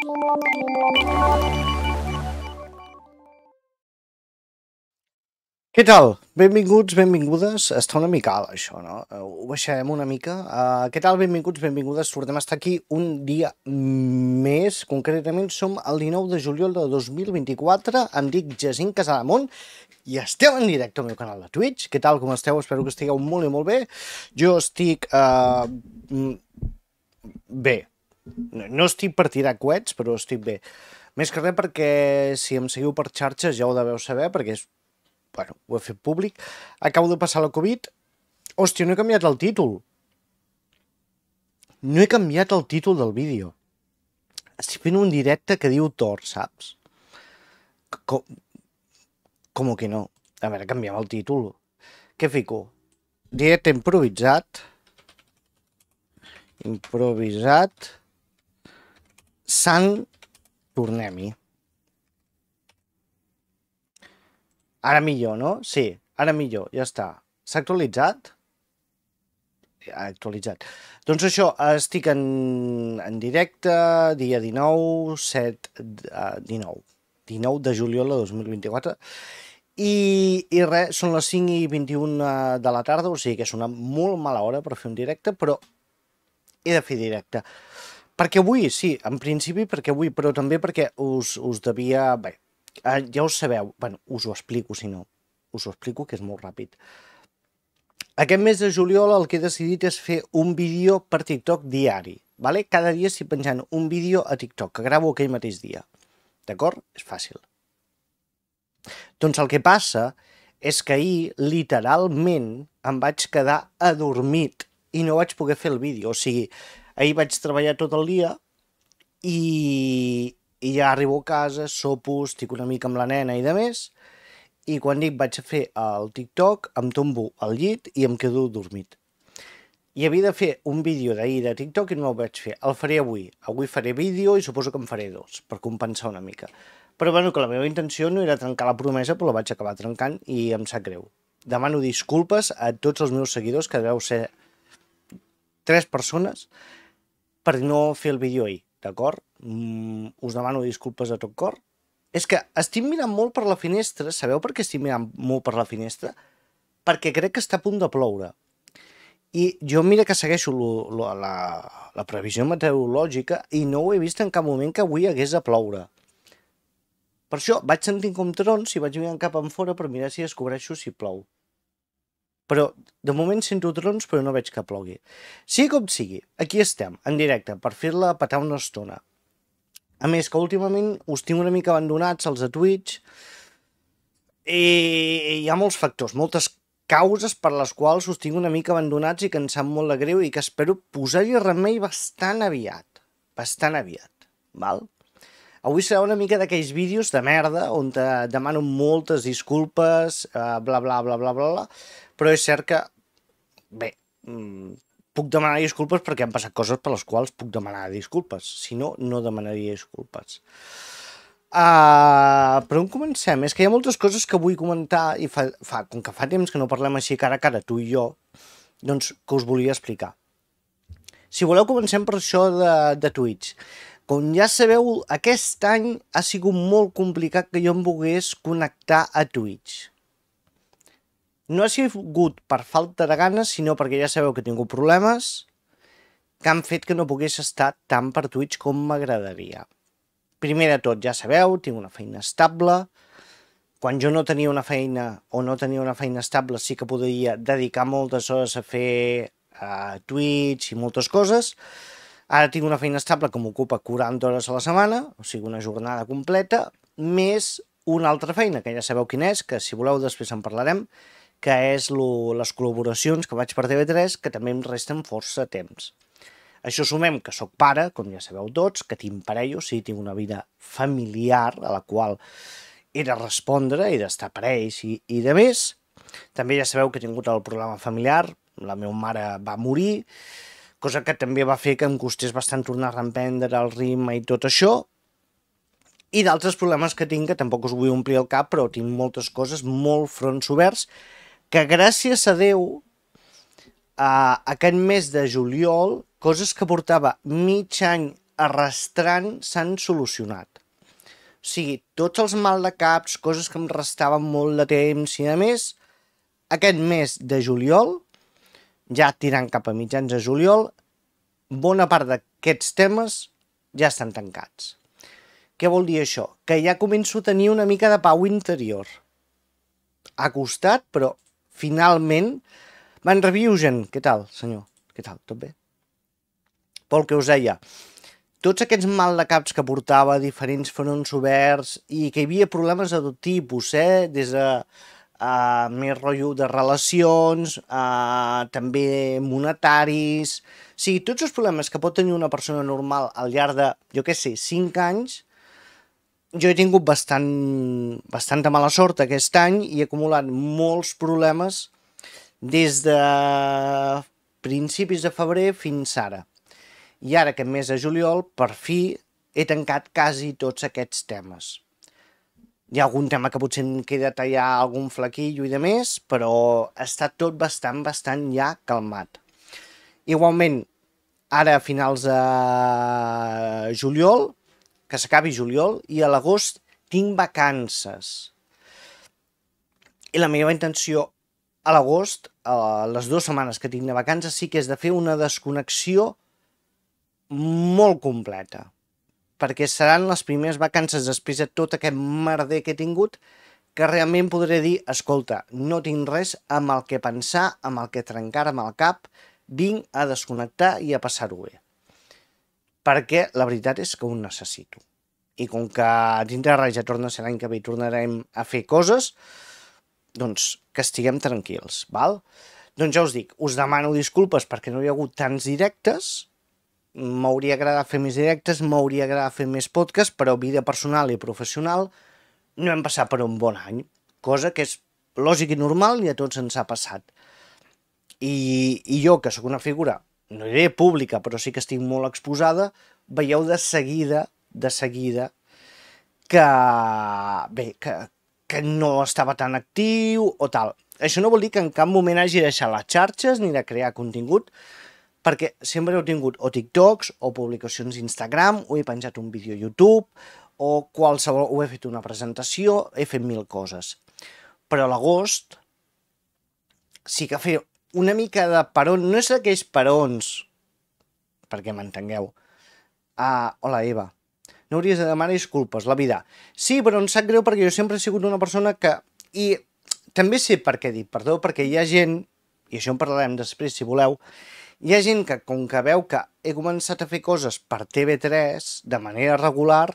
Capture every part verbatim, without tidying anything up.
Què tal? Benvinguts, benvingudes. Està una mica alt, això, no? Ho baixarem una mica. Uh, què tal? Benvinguts, benvingudes. Tornem a estar aquí un dia més. Concretament som el dinou de juliol de dos mil vint-i-quatre. Em dic Jacint Casademont i estem en directe al meu canal de Twitch. Què tal? Com esteu? Espero que estigueu molt i molt bé. Jo estic... Uh, bé. No estic per tirar coets, però estic bé. Més que res perquè si em seguiu per xarxes ja ho deveu saber, perquè és... Bueno, ho he fet públic. Acabo de passar la Covid. Hòstia, no he canviat el títol. No he canviat el títol del vídeo. Estic fent un directe que diu Thor, saps? Com, com que no? A veure, canviem el títol. Què fico? Directe improvisat. Improvisat. Sant Tornem-hi. Ara millor, no? Sí, ara millor, ja està. S'ha actualitzat? Ha actualitzat. Doncs això, estic en, en directe, dia dinou, set, dinou, dinou de juliol de dos mil vint-i-quatre, i, i res, són les cinc i vint-i-un de la tarda, o sigui que és una molt mala hora per fer un directe, però he de fer directe. Perquè avui, sí, en principi perquè avui, però també perquè us, us devia... Bé, Uh, ja ho sabeu, bueno, us ho explico si no, us ho explico que és molt ràpid. Aquest mes de juliol el que he decidit és fer un vídeo per TikTok diari, vale? Cada dia estic penjant un vídeo a TikTok, que gravo aquell mateix dia, d'acord? És fàcil. Doncs el que passa és que ahir, literalment, em vaig quedar adormit i no vaig poder fer el vídeo, o sigui, ahir vaig treballar tot el dia i... i ja arribo a casa, sopo, estic una mica amb la nena i de més, i quan dic vaig a fer el TikTok, em tombo al llit i em quedo dormit. I havia de fer un vídeo d'ahir de TikTok i no el vaig fer. El faré avui. Avui faré vídeo i suposo que en faré dos, per compensar una mica. Però bueno, que la meva intenció no era trencar la promesa, però la vaig acabar trencant i em sap greu. Demano disculpes a tots els meus seguidors, que deveu ser tres persones, per no fer el vídeo ahir. D'acord? Mm, us demano disculpes a tot cor. És que estic mirant molt per la finestra. Sabeu per què estic mirant molt per la finestra? Perquè crec que està a punt de ploure. I jo mira que segueixo lo, lo, la, la previsió meteorològica i no ho he vist en cap moment que avui hagués de ploure. Per això vaig sentint com trons i vaig mirant cap enfora per mirar si descobreixo si plou. Però de moment sento trons però no veig que plogui. Sigui com sigui, aquí estem, en directe, per fer-la petar una estona. A més que últimament us tinc una mica abandonats els de Twitch i hi ha molts factors, moltes causes per les quals us tinc una mica abandonats i que em sap molt de greu i que espero posar-hi remei bastant aviat, bastant aviat, val? Avui serà una mica d'aquells vídeos de merda on te demano moltes disculpes, bla bla bla bla bla, però és cert que, bé, puc demanar disculpes perquè han passat coses per les quals puc demanar disculpes, si no, no demanaria disculpes. Uh, per on comencem? És que hi ha moltes coses que vull comentar i fa, fa, com que fa temps que no parlem així cara a cara, tu i jo, doncs que us volia explicar. Si voleu comencem per això de, de Twitch. Com ja sabeu, aquest any ha sigut molt complicat que jo em volgués connectar a Twitch. No ha sigut per falta de ganes, sinó perquè ja sabeu que he tingut problemes que han fet que no pogués estar tant per Twitch com m'agradaria. Primer de tot, ja sabeu, tinc una feina estable. Quan jo no tenia una feina o no tenia una feina estable sí que podia dedicar moltes hores a fer uh, Twitch i moltes coses. Ara tinc una feina estable que m'ocupa quaranta hores a la setmana, o sigui una jornada completa, més una altra feina, que ja sabeu quina és, que si voleu després en parlarem, que és lo, les col·laboracions que vaig per T V tres, que també em resten força temps. Això sumem que sóc pare, com ja sabeu tots, que tinc parella, o sigui, tinc una vida familiar a la qual he de respondre, he d'estar per ells i, i de més. També ja sabeu que he tingut el problema familiar, la meva mare va morir, cosa que també va fer que em costés bastant tornar a reemprendre el ritme i tot això, i d'altres problemes que tinc, que tampoc us vull omplir el cap, però tinc moltes coses, molt fronts oberts, que gràcies a Déu, a aquest mes de juliol, coses que portava mig any arrastrant s'han solucionat. O sigui, tots els mal de caps, coses que em restaven molt de temps i a més, aquest mes de juliol, ja tirant cap a mitjans de juliol, bona part d'aquests temes ja estan tancats. Què vol dir això? Que ja començo a tenir una mica de pau interior. Ha costat, però finalment... Van Reviugen, què tal, senyor? Què tal, tot bé? Pel que us deia, tots aquests mal de caps que portava, diferents fronts oberts, i que hi havia problemes de tot tipus, eh? Des de uh, més rotllo de relacions, uh, també monetaris... O sigui, tots els problemes que pot tenir una persona normal al llarg de, jo què sé, cinc anys, jo he tingut bastant, bastanta mala sort aquest any i he acumulat molts problemes des de principis de febrer fins ara. I ara, aquest mes de juliol, per fi he tancat quasi tots aquests temes. Hi ha algun tema que potser em queda tallar algun flequillo i de més, però està tot bastant, bastant ja calmat. Igualment, ara a finals de juliol, que s'acabi juliol, i a l'agost tinc vacances. I la meva intenció a l'agost, les dues setmanes que tinc de vacances, sí que és de fer una desconnexió molt completa, perquè seran les primeres vacances després de tot aquest merder que he tingut que realment podré dir, escolta, no tinc res amb el que pensar, amb el que trencar-me el cap, vinc a desconnectar i a passar-ho bé. Perquè la veritat és que ho necessito. I com que dintre de res ja torna a ser l'any que ve i tornarem a fer coses, doncs que estiguem tranquils, val? Doncs ja us dic, us demano disculpes perquè no hi ha hagut tants directes, m'hauria agradat fer més directes, m'hauria agradat fer més podcast, però vida personal i professional no hem passat per un bon any, cosa que és lògic i normal i a tots ens ha passat. I, i jo, que sóc una figura, no diré pública, però sí que estic molt exposada, veieu de seguida, de seguida, que, bé, que, que no estava tan actiu o tal. Això no vol dir que en cap moment hagi deixat les xarxes ni de crear contingut, perquè sempre heu tingut o TikToks o publicacions d'Instagram, o he penjat un vídeo a YouTube, o qualsevol, o he fet una presentació, he fet mil coses. Però a l'agost sí que fer una mica de peron, no és aquells perons, perquè m'entengueu. Ah, hola Eva, no hauries de demanar disculpes, la vida. Sí, però em sap greu perquè jo sempre he sigut una persona que... I també sé per què dic perdó, perquè hi ha gent, i això en parlarem després si voleu, hi ha gent que, com que veu que he començat a fer coses per T V tres de manera regular,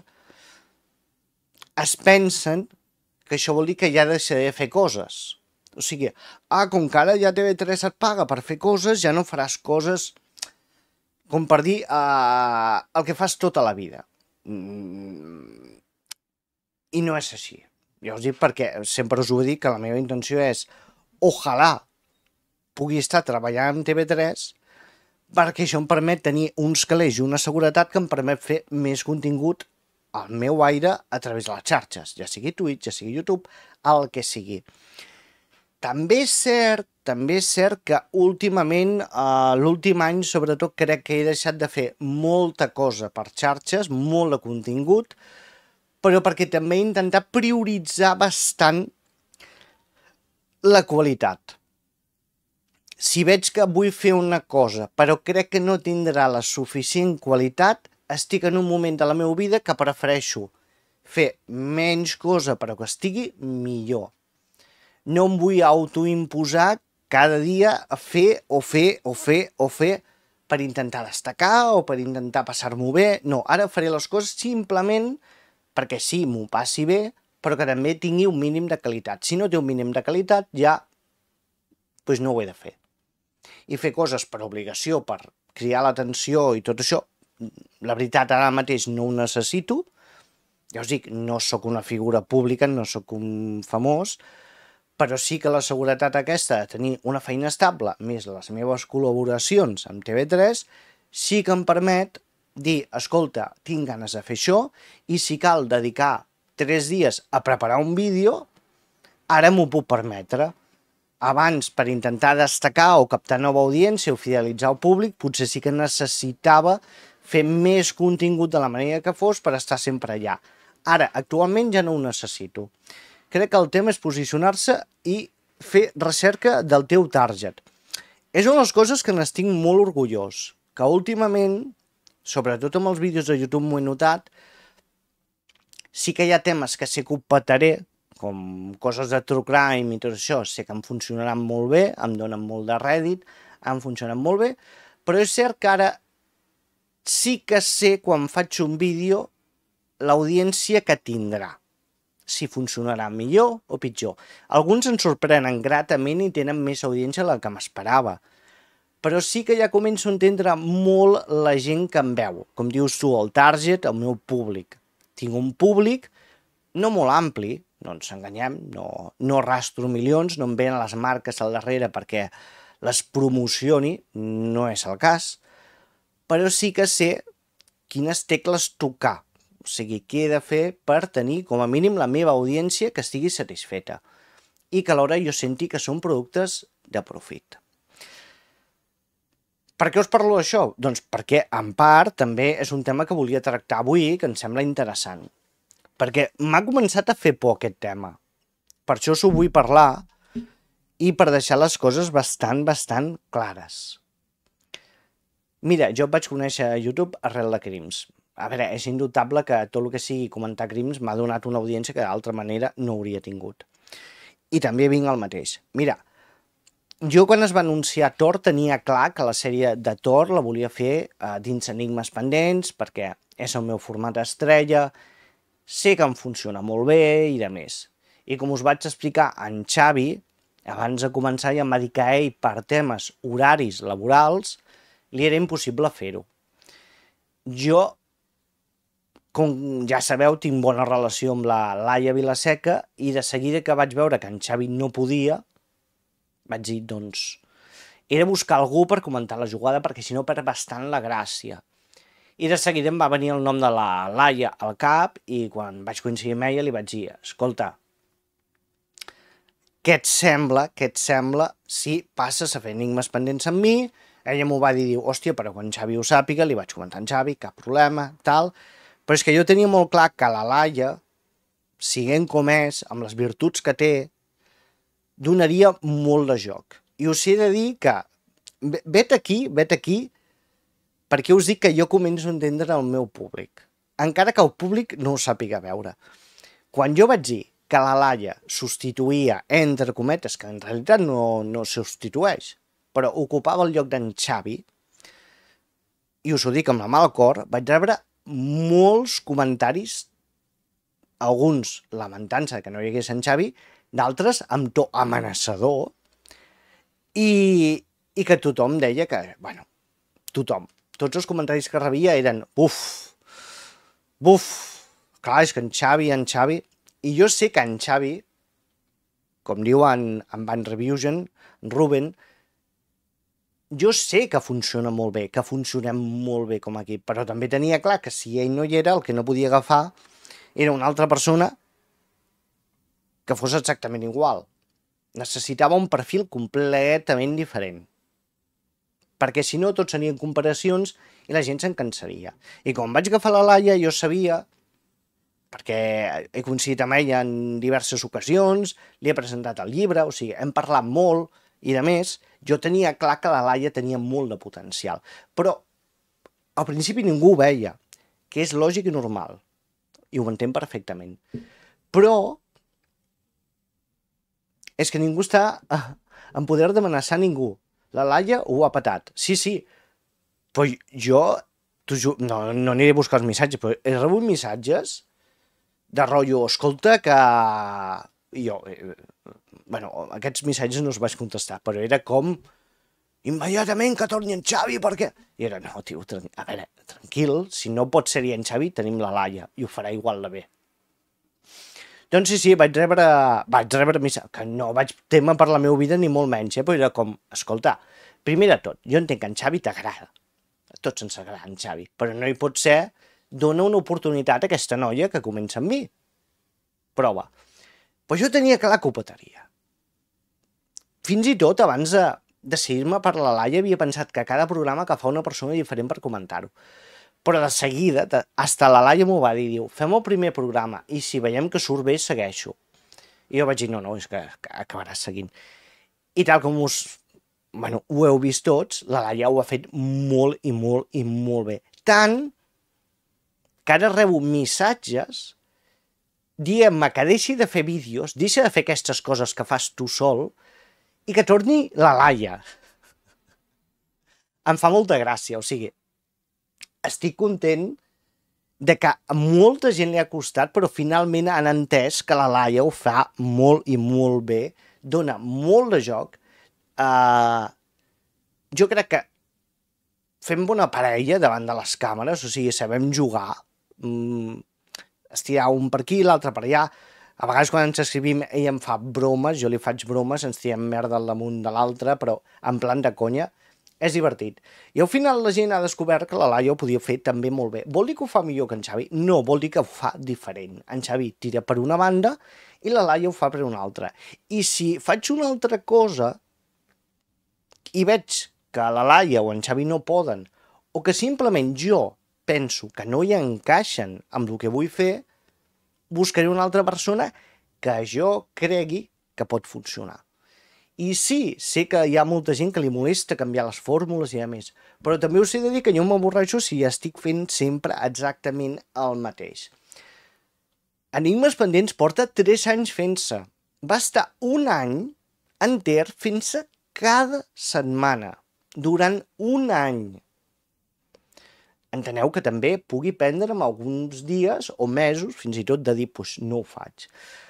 es pensen que això vol dir que ja deixaré de fer coses. O sigui, ah, com que ara ja T V tres et paga per fer coses, ja no faràs coses, com per dir, uh, el que fas tota la vida. Mm. I no és així. Ja us dic perquè sempre us ho he dit que la meva intenció és ojalà pugui estar treballant amb T V tres perquè això em permet tenir uns calés i una seguretat que em permet fer més contingut al meu aire a través de les xarxes, ja sigui Twitch, ja sigui YouTube, el que sigui. També és cert, també és cert que últimament, eh, l'últim any sobretot crec que he deixat de fer molta cosa per xarxes, molt de contingut, però perquè també he intentat prioritzar bastant la qualitat. Si veig que vull fer una cosa, però crec que no tindrà la suficient qualitat, estic en un moment de la meva vida que prefereixo fer menys cosa però que estigui millor. No em vull autoimposar cada dia a fer o fer o fer o fer per intentar destacar o per intentar passar-m'ho bé. No, ara faré les coses simplement perquè sí, m'ho passi bé, però que també tingui un mínim de qualitat. Si no té un mínim de qualitat, ja doncs no ho he de fer. I fer coses per obligació, per cridar l'atenció i tot això, la veritat ara mateix no ho necessito. Ja us dic, no sóc una figura pública, no sóc un famós, però sí que la seguretat aquesta de tenir una feina estable, més les meves col·laboracions amb T V tres, sí que em permet dir, escolta, tinc ganes de fer això, i si cal dedicar tres dies a preparar un vídeo, ara m'ho puc permetre. Abans, per intentar destacar o captar nova audiència o fidelitzar el públic, potser sí que necessitava fer més contingut de la manera que fos per estar sempre allà. Ara, actualment ja no ho necessito. Crec que el tema és posicionar-se i fer recerca del teu target. És una de les coses que n'estic molt orgullós, que últimament, sobretot amb els vídeos de YouTube m'ho he notat, sí que hi ha temes que sé que ho petaré, com coses de true crime i tot això, sé que em funcionaran molt bé, em donen molt de rèdit, em funcionen molt bé, però és cert que ara sí que sé quan faig un vídeo l'audiència que tindrà, si funcionarà millor o pitjor. Alguns ens sorprenen gratament i tenen més audiència de la que m'esperava, però sí que ja començo a entendre molt la gent que em veu, com dius tu, el target, el meu públic. Tinc un públic no molt ampli, no ens enganyem, no, no rastro milions, no em venen les marques al darrere perquè les promocioni, no és el cas, però sí que sé quines tecles tocar, o sigui, què he de fer per tenir com a mínim la meva audiència que estigui satisfeta i que alhora jo senti que són productes de profit. Per què us parlo d'això? Doncs perquè, en part, també és un tema que volia tractar avui, que em sembla interessant. Perquè m'ha començat a fer por aquest tema. Per això us ho vull parlar i per deixar les coses bastant, bastant clares. Mira, jo vaig conèixer YouTube arrel de Crims. A veure, és indubtable que tot el que sigui comentar crims m'ha donat una audiència que d'altra manera no hauria tingut. I també vinc al mateix. Mira, jo quan es va anunciar Thor tenia clar que la sèrie de Thor la volia fer eh, dins Enigmes Pendents perquè és el meu format estrella, sé que em funciona molt bé i de més. I com us vaig explicar, en Xavi, abans de començar ja em va dir que ell, per temes horaris laborals, li era impossible fer-ho. Jo, com ja sabeu, tinc bona relació amb la Laia Vilaseca i de seguida que vaig veure que en Xavi no podia, vaig dir, doncs, era buscar algú per comentar la jugada perquè si no perd bastant la gràcia. I de seguida em va venir el nom de la Laia al cap i quan vaig coincidir amb ella li vaig dir, escolta, què et sembla, què et sembla si passes a fer Enigmes Pendents amb mi? Ella m'ho va dir, diu, hòstia, però quan Xavi ho sàpiga, li vaig comentar a en Xavi, cap problema, tal. Però és que jo tenia molt clar que la Laia, siguent com és, amb les virtuts que té, donaria molt de joc. I us he de dir que, vet aquí, vet aquí, perquè us dic que jo començo a entendre el meu públic, encara que el públic no ho sàpiga veure. Quan jo vaig dir que la Laia substituïa, entre cometes, que en realitat no, no substitueix, però ocupava el lloc d'en Xavi, i us ho dic amb la mà al cor, vaig rebre molts comentaris, alguns lamentant-se que no hi hagués en Xavi, d'altres amb to amenaçador, i, i que tothom deia que, bueno, tothom, tots els comentaris que rebia eren buf, buf, clar, és que en Xavi, en Xavi... I jo sé que en Xavi, com diu en, en Van Revision, Ruben, jo sé que funciona molt bé, que funcionem molt bé com a equip, però també tenia clar que si ell no hi era, el que no podia agafar era una altra persona que fos exactament igual. Necessitava un perfil completament diferent. Perquè si no tots serien comparacions i la gent se'n cansaria. I quan vaig agafar la Laia jo sabia, perquè he coincidit amb ella en diverses ocasions, li he presentat el llibre, o sigui, hem parlat molt i de més, jo tenia clar que la Laia tenia molt de potencial. Però al principi ningú ho veia, que és lògic i normal, i ho entenc perfectament. Però és que ningú està en poder d'amenaçar ningú. La Laia ho ha patat. Sí, sí, però jo no, no aniré a buscar els missatges, però he rebut missatges de rotllo, escolta, que jo, eh, bueno, aquests missatges no els vaig contestar, però era com, immediatament que torni en Xavi, perquè... I era, no, tio, a veure, tranquil, si no pot ser-hi en Xavi, tenim la Laia, i ho farà igual de bé. Doncs sí, sí, vaig rebre, vaig rebre missatges, que no vaig tema per la meva vida ni molt menys, eh, però era com, escolta, primer de tot, jo entenc que en Xavi t'agrada, a tots ens agrada en Xavi, però no hi pot ser, dona una oportunitat a aquesta noia que comença amb mi. Prova. Però jo tenia clar que ho petaria. Fins i tot, abans de decidir-me per la Laia, havia pensat que cada programa agafava una persona diferent per comentar-ho. Però de seguida, hasta la Laia m'ho va dir, diu, fem el primer programa i si veiem que surt bé, segueixo. I jo vaig dir, no, no, és que acabaràs seguint. I tal com us, bueno, ho heu vist tots, la Laia ho ha fet molt i molt i molt bé. Tant que ara rebo missatges dient-me que deixi de fer vídeos, deixa de fer aquestes coses que fas tu sol i que torni la Laia. Em fa molta gràcia, o sigui, estic content de que a molta gent li ha costat, però finalment han entès que la Laia ho fa molt i molt bé, dona molt de joc. Uh, jo crec que fem bona parella davant de les càmeres, o sigui, sabem jugar, mm, estirar un per aquí, l'altre per allà. A vegades quan ens escrivim ell em fa bromes, jo li faig bromes, ens tirem merda al damunt de l'altre, però en plan de conya. És divertit. I al final la gent ha descobert que la Laia ho podia fer també molt bé. Vol dir que ho fa millor que en Xavi? No, vol dir que ho fa diferent. En Xavi tira per una banda i la Laia ho fa per una altra. I si faig una altra cosa i veig que la Laia o en Xavi no poden, o que simplement jo penso que no hi encaixen amb el que vull fer, buscaré una altra persona que jo cregui que pot funcionar. I sí, sé que hi ha molta gent que li molesta canviar les fórmules i a més, però també us he de dir que jo m'avorreixo si estic fent sempre exactament el mateix. Enigmes pendents porta tres anys fent-se. Va estar un any enter fent-se cada setmana, durant un any. Enteneu que també pugui prendre'm alguns dies o mesos, fins i tot de dir, doncs no ho faig.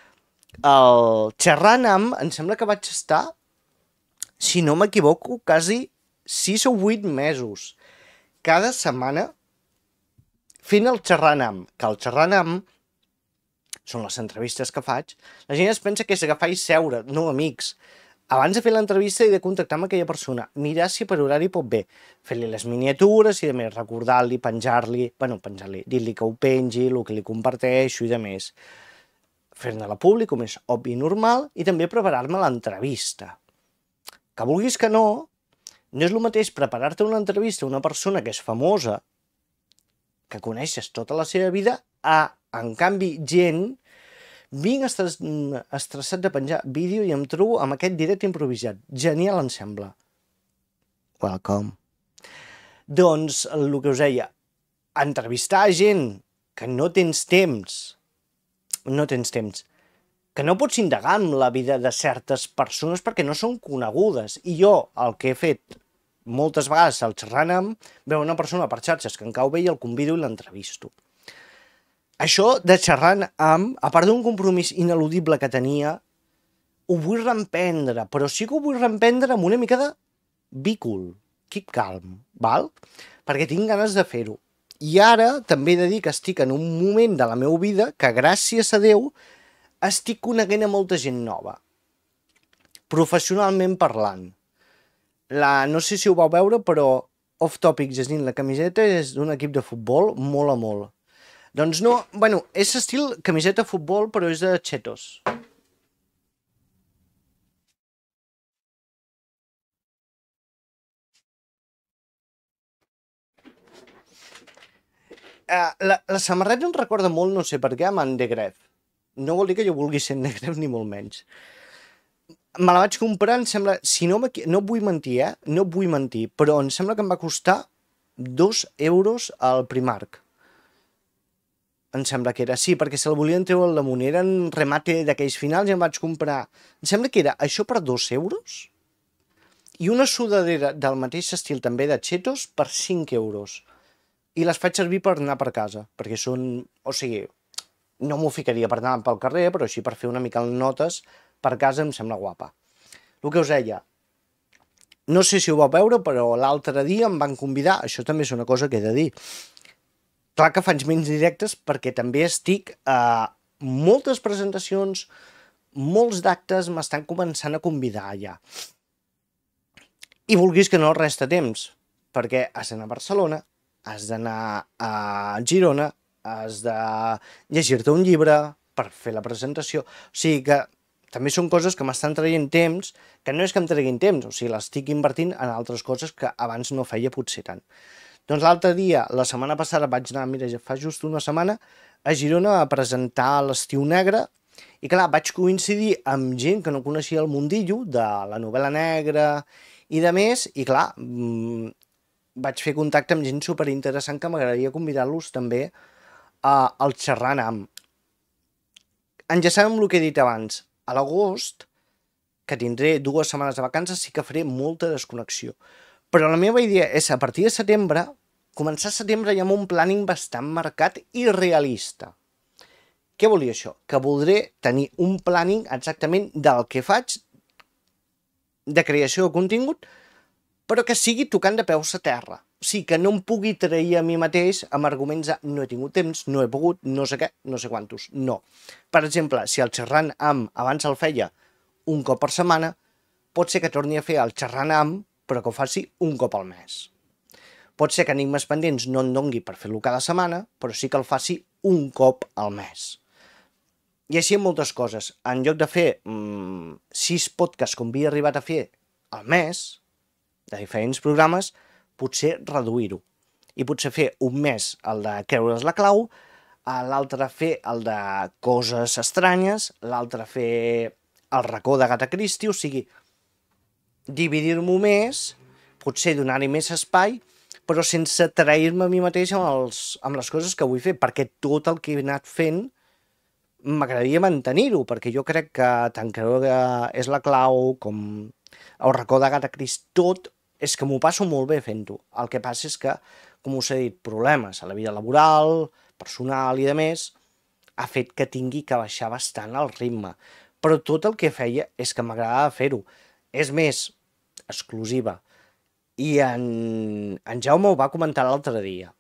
El xerrant amb, em sembla que vaig estar, si no m'equivoco, quasi sis o vuit mesos, cada setmana fent el xerrant amb, que el xerrant amb són les entrevistes que faig. La gent es pensa que és agafar i seure, no amics. Abans de fer l'entrevista he de contactar amb aquella persona, mirar si per horari pot bé, fer-li les miniatures i de més, recordar-li, penjar-li, bueno, penjar-li, dir-li que ho pengi, el que li comparteixo i de més. Fer-ne-la públic, com és obvi i normal, i també preparar-me l'entrevista. Que vulguis que no, no és el mateix preparar-te una entrevista a una persona que és famosa, que coneixes tota la seva vida, a, en canvi, gent, vinc estressat de penjar vídeo i em trobo amb aquest directe improvisat. Genial, em sembla. Welcome. Doncs, el que us deia, entrevistar gent que no tens temps, no tens temps, que no pots indagar en la vida de certes persones perquè no són conegudes. I jo, el que he fet moltes vegades al xerrant amb, veu una persona per xarxes que em cau bé i el convido i l'entrevisto. Això de xerrant amb, a part d'un compromís ineludible que tenia, ho vull reemprendre, però sí que ho vull reemprendre amb una mica de be cool, keep calm, val? Perquè tinc ganes de fer-ho. I ara també he de dir que estic en un moment de la meva vida que, gràcies a Déu, estic coneguent a molta gent nova, professionalment parlant. La, no sé si ho vau veure, però Off Topic llegint la camiseta és d'un equip de futbol molt a molt. Doncs no, bueno, és estil camiseta de futbol, però és de Cheetos. Uh, la, la samarreta em recorda molt, no sé per què, amb en De Gref. No vol dir que jo vulgui ser en De Gref ni molt menys. Me la vaig comprar, em sembla, si no, no vull mentir, eh? No vull mentir, però em sembla que em va costar dos euros al Primark. Em sembla que era, sí, perquè se la volien treure al damunt, eren remate d'aquells finals i em vaig comprar, em sembla que era això per dos euros i una sudadera del mateix estil també de Cheetos per cinc euros. I les faig servir per anar per casa, perquè són, o sigui, no m'ho ficaria per anar pel carrer, però així per fer una mica notes per casa em sembla guapa. El que us deia, no sé si ho vau veure, però l'altre dia em van convidar, això també és una cosa que he de dir, clar que faig menys directes perquè també estic a moltes presentacions, molts d'actes m'estan començant a convidar allà. I vulguis que no resta temps, perquè has d'anar a Barcelona, has d'anar a Girona, has de llegir-te un llibre per fer la presentació. O sigui que també són coses que m'estan traient temps, que no és que em treguin temps, o sigui, l'estic invertint en altres coses que abans no feia potser tant. Doncs l'altre dia, la setmana passada, vaig anar, mira, ja fa just una setmana, a Girona a presentar l'Estiu Negre, i clar, vaig coincidir amb gent que no coneixia el mundillo de la novel·la negra i de més, i clar, mmm, vaig fer contacte amb gent superinteressant que m'agradaria convidar-los també a, al xerrar amb. Enllaçant amb el que he dit abans, a l'agost, que tindré dues setmanes de vacances, sí que faré molta desconnexió. Però la meva idea és, a partir de setembre, començar setembre ja amb un planning bastant marcat i realista. Què vol dir això? Que voldré tenir un planning exactament del que faig de creació de contingut, però que sigui tocant de peus a terra. O sigui, que no em pugui trair a mi mateix amb arguments de no he tingut temps, no he pogut, no sé què, no sé quantos. No. Per exemple, si el xerrant amb abans el feia un cop per setmana, pot ser que torni a fer el xerrant amb, però que ho faci un cop al mes. Pot ser que Enigmes Pendents no en dongui per fer-lo cada setmana, però sí que el faci un cop al mes. I així amb moltes coses. En lloc de fer mmm, sis podcasts com havia arribat a fer al mes, de diferents programes, potser reduir-ho. I potser fer un mes el de creure's la clau, l'altre fer el de coses estranyes, l'altre fer el racó de Gata Christie, o sigui, dividir-m'ho més, potser donar-hi més espai, però sense trair-me a mi mateix amb, els, amb les coses que vull fer, perquè tot el que he anat fent m'agradaria mantenir-ho, perquè jo crec que tant Creure's és la clau com el racó de Gata Christie, tot és que m'ho passo molt bé fent-ho. El que passa és que, com us he dit, problemes a la vida laboral, personal i de més, ha fet que tingui que baixar bastant el ritme. Però tot el que feia és que m'agradava fer-ho. És més, exclusiva. I en, en Jaume ho va comentar l'altre dia.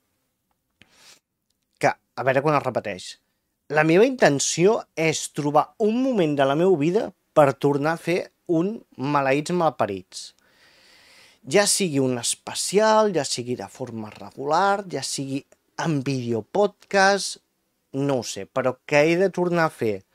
Que, a veure quan es repeteix. La meva intenció és trobar un moment de la meva vida per tornar a fer un Maleïts Malparits. Ja sigui un especial, ja sigui de forma regular, ja sigui en videopodcast, no ho sé, però que he de tornar a fer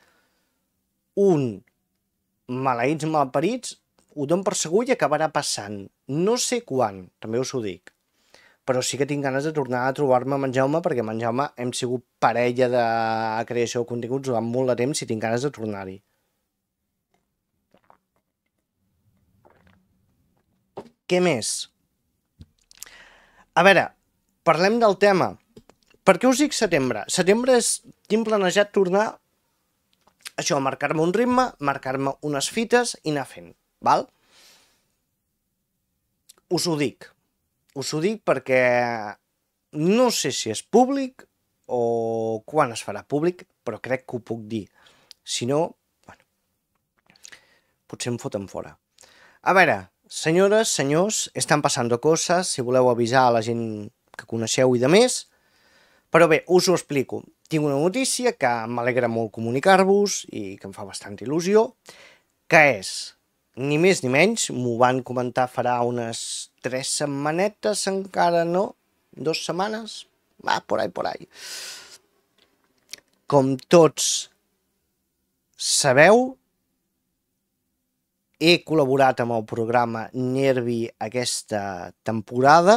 un Maleïts Malparits, ho dono per segur i acabarà passant. No sé quan, també us ho dic, però sí que tinc ganes de tornar a trobar-me amb en Jaume, perquè amb en Jaume hem sigut parella de creació de continguts durant molt de temps i tinc ganes de tornar-hi. Què més? A veure, parlem del tema. Per què us dic setembre? Setembre és, tinc planejat tornar això, marcar-me un ritme, marcar-me unes fites i anar fent, val? Us ho dic. Us ho dic perquè no sé si és públic o quan es farà públic, però crec que ho puc dir. Si no, bueno, potser em foten fora. A veure, senyores, senyors, estan passant coses, si voleu avisar a la gent que coneixeu i de més, però bé, us ho explico. Tinc una notícia que m'alegra molt comunicar-vos i que em fa bastanta il·lusió, que és, ni més ni menys, m'ho van comentar farà unes tres setmanetes, encara no, dos setmanes, va, por ahí, por ahí. Com tots sabeu, he col·laborat amb el programa Nervi aquesta temporada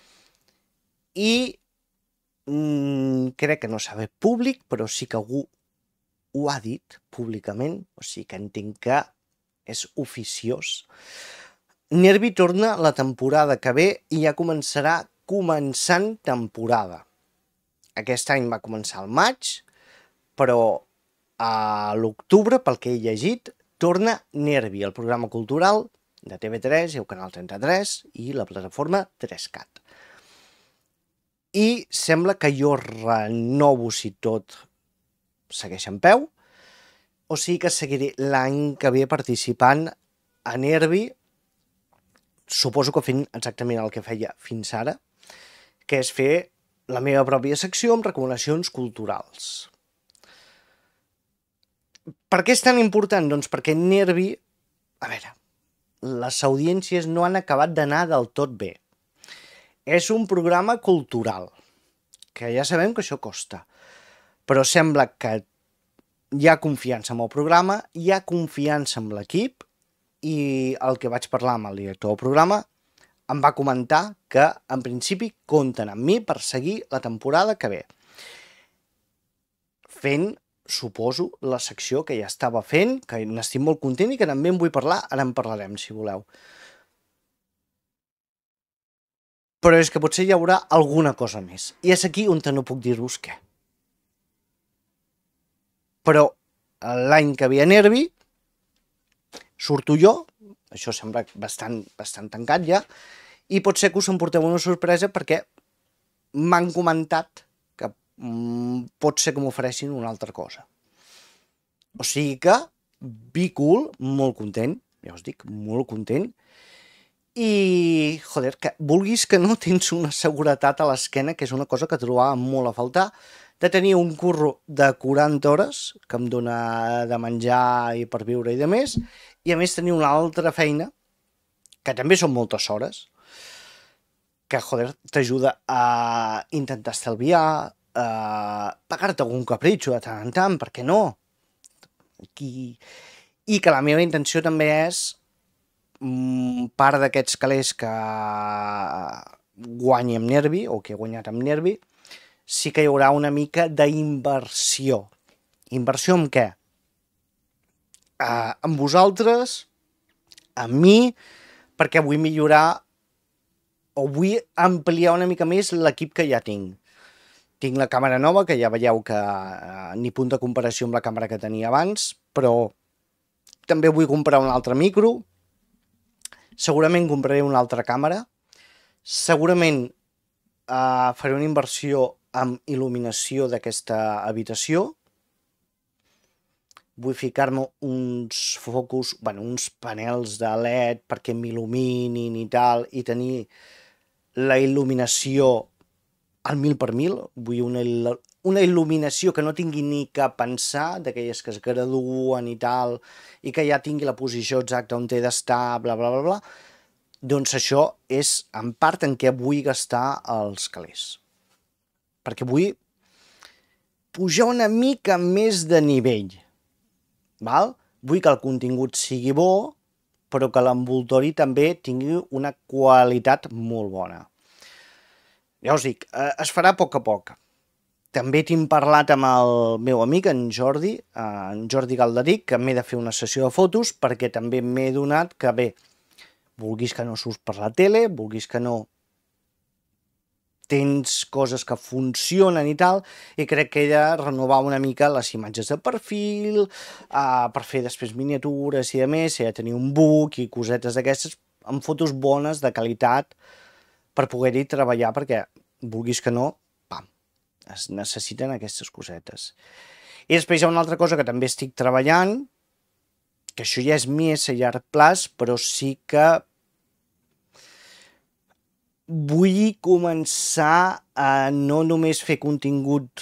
i mm, crec que no s'ha fet públic, però sí que algú ho ha dit públicament, o sigui que entenc que és oficiós. Nervi torna la temporada que ve i ja començarà començant temporada. Aquest any va començar al maig, però a l'octubre, pel que he llegit, torna Nervi, el programa cultural de T V tres i el canal trenta-tres i la plataforma tres cat. I sembla que jo renovo, si tot segueix en peu, o sigui que seguiré l'any que ve participant a Nervi, suposo que fent exactament el que feia fins ara, que és fer la meva pròpia secció amb recomanacions culturals. Per què és tan important? Doncs perquè Nervi, a veure, les audiències no han acabat d'anar del tot bé. És un programa cultural, que ja sabem que això costa, però sembla que hi ha confiança en el programa, hi ha confiança en l'equip, i el que vaig parlar amb el director del programa em va comentar que en principi compten amb mi per seguir la temporada que ve. Fent, suposo, la secció que ja estava fent, que n'estic molt content i que també en vull parlar, ara en parlarem, si voleu. Però és que potser hi haurà alguna cosa més. I és aquí on no puc dir-vos què. Però l'any que ve a Nervi surto jo, això sembla bastant, bastant tancat ja, i pot ser que us emporteu una sorpresa perquè m'han comentat que mm, pot ser que m'ofereixin una altra cosa. O sigui que, be cool, molt content, ja us dic, molt content, i, joder, que vulguis que no tens una seguretat a l'esquena, que és una cosa que trobava molt a faltar, de tenir un curro de quaranta hores, que em dona de menjar i per viure i de més, i a més tenir una altra feina, que també són moltes hores, que, joder, t'ajuda a intentar estalviar, a pagar-te algun capritxo de tant en tant, per què no? Aquí... I que la meva intenció també és, part d'aquests calés que guanyi amb Nervi, o que he guanyat amb Nervi, sí que hi haurà una mica d'inversió. Inversió en què? Uh, amb vosaltres, amb mi, perquè vull millorar o vull ampliar una mica més l'equip que ja tinc. Tinc la càmera nova, que ja veieu que uh, ni punt de comparació amb la càmera que tenia abans, però també vull comprar un altre micro, segurament compraré una altra càmera, segurament uh, faré una inversió amb il·luminació d'aquesta habitació, vull ficar-me uns focus, bueno, uns panels de L E D perquè m'il·luminin i tal, i tenir la il·luminació al mil per mil, vull una, una il·luminació que no tingui ni que pensar, d'aquelles que es graduen i tal, i que ja tingui la posició exacta on té d'estar, bla, bla, bla, bla, doncs això és en part en què vull gastar els calés. Perquè vull pujar una mica més de nivell, val? Vull que el contingut sigui bo, però que l'envoltori també tingui una qualitat molt bona. Ja us dic, es farà a poc a poc. També tinc parlat amb el meu amic, en Jordi, en Jordi Galderic, que m'he de fer una sessió de fotos, perquè també m'he donat que, bé, vulguis que no surts per la tele, vulguis que no, tens coses que funcionen i tal, i crec que he de renovar una mica les imatges de perfil, uh, per fer després miniatures i a més, he de tenir un book i cosetes d'aquestes, amb fotos bones, de qualitat, per poder-hi treballar, perquè vulguis que no, pam, es necessiten aquestes cosetes. I després hi ha una altra cosa que també estic treballant, que això ja és més a llarg plaç, però sí que vull començar a no només fer contingut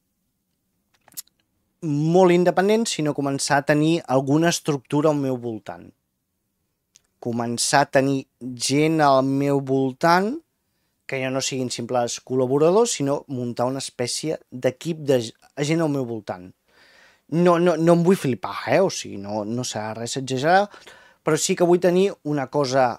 molt independent, sinó començar a tenir alguna estructura al meu voltant. Començar a tenir gent al meu voltant, que ja no siguin simples col·laboradors, sinó muntar una espècie d'equip de gent al meu voltant. No, no, no em vull flipar, eh? O sigui, no, no serà res exagerat, però sí que vull tenir una cosa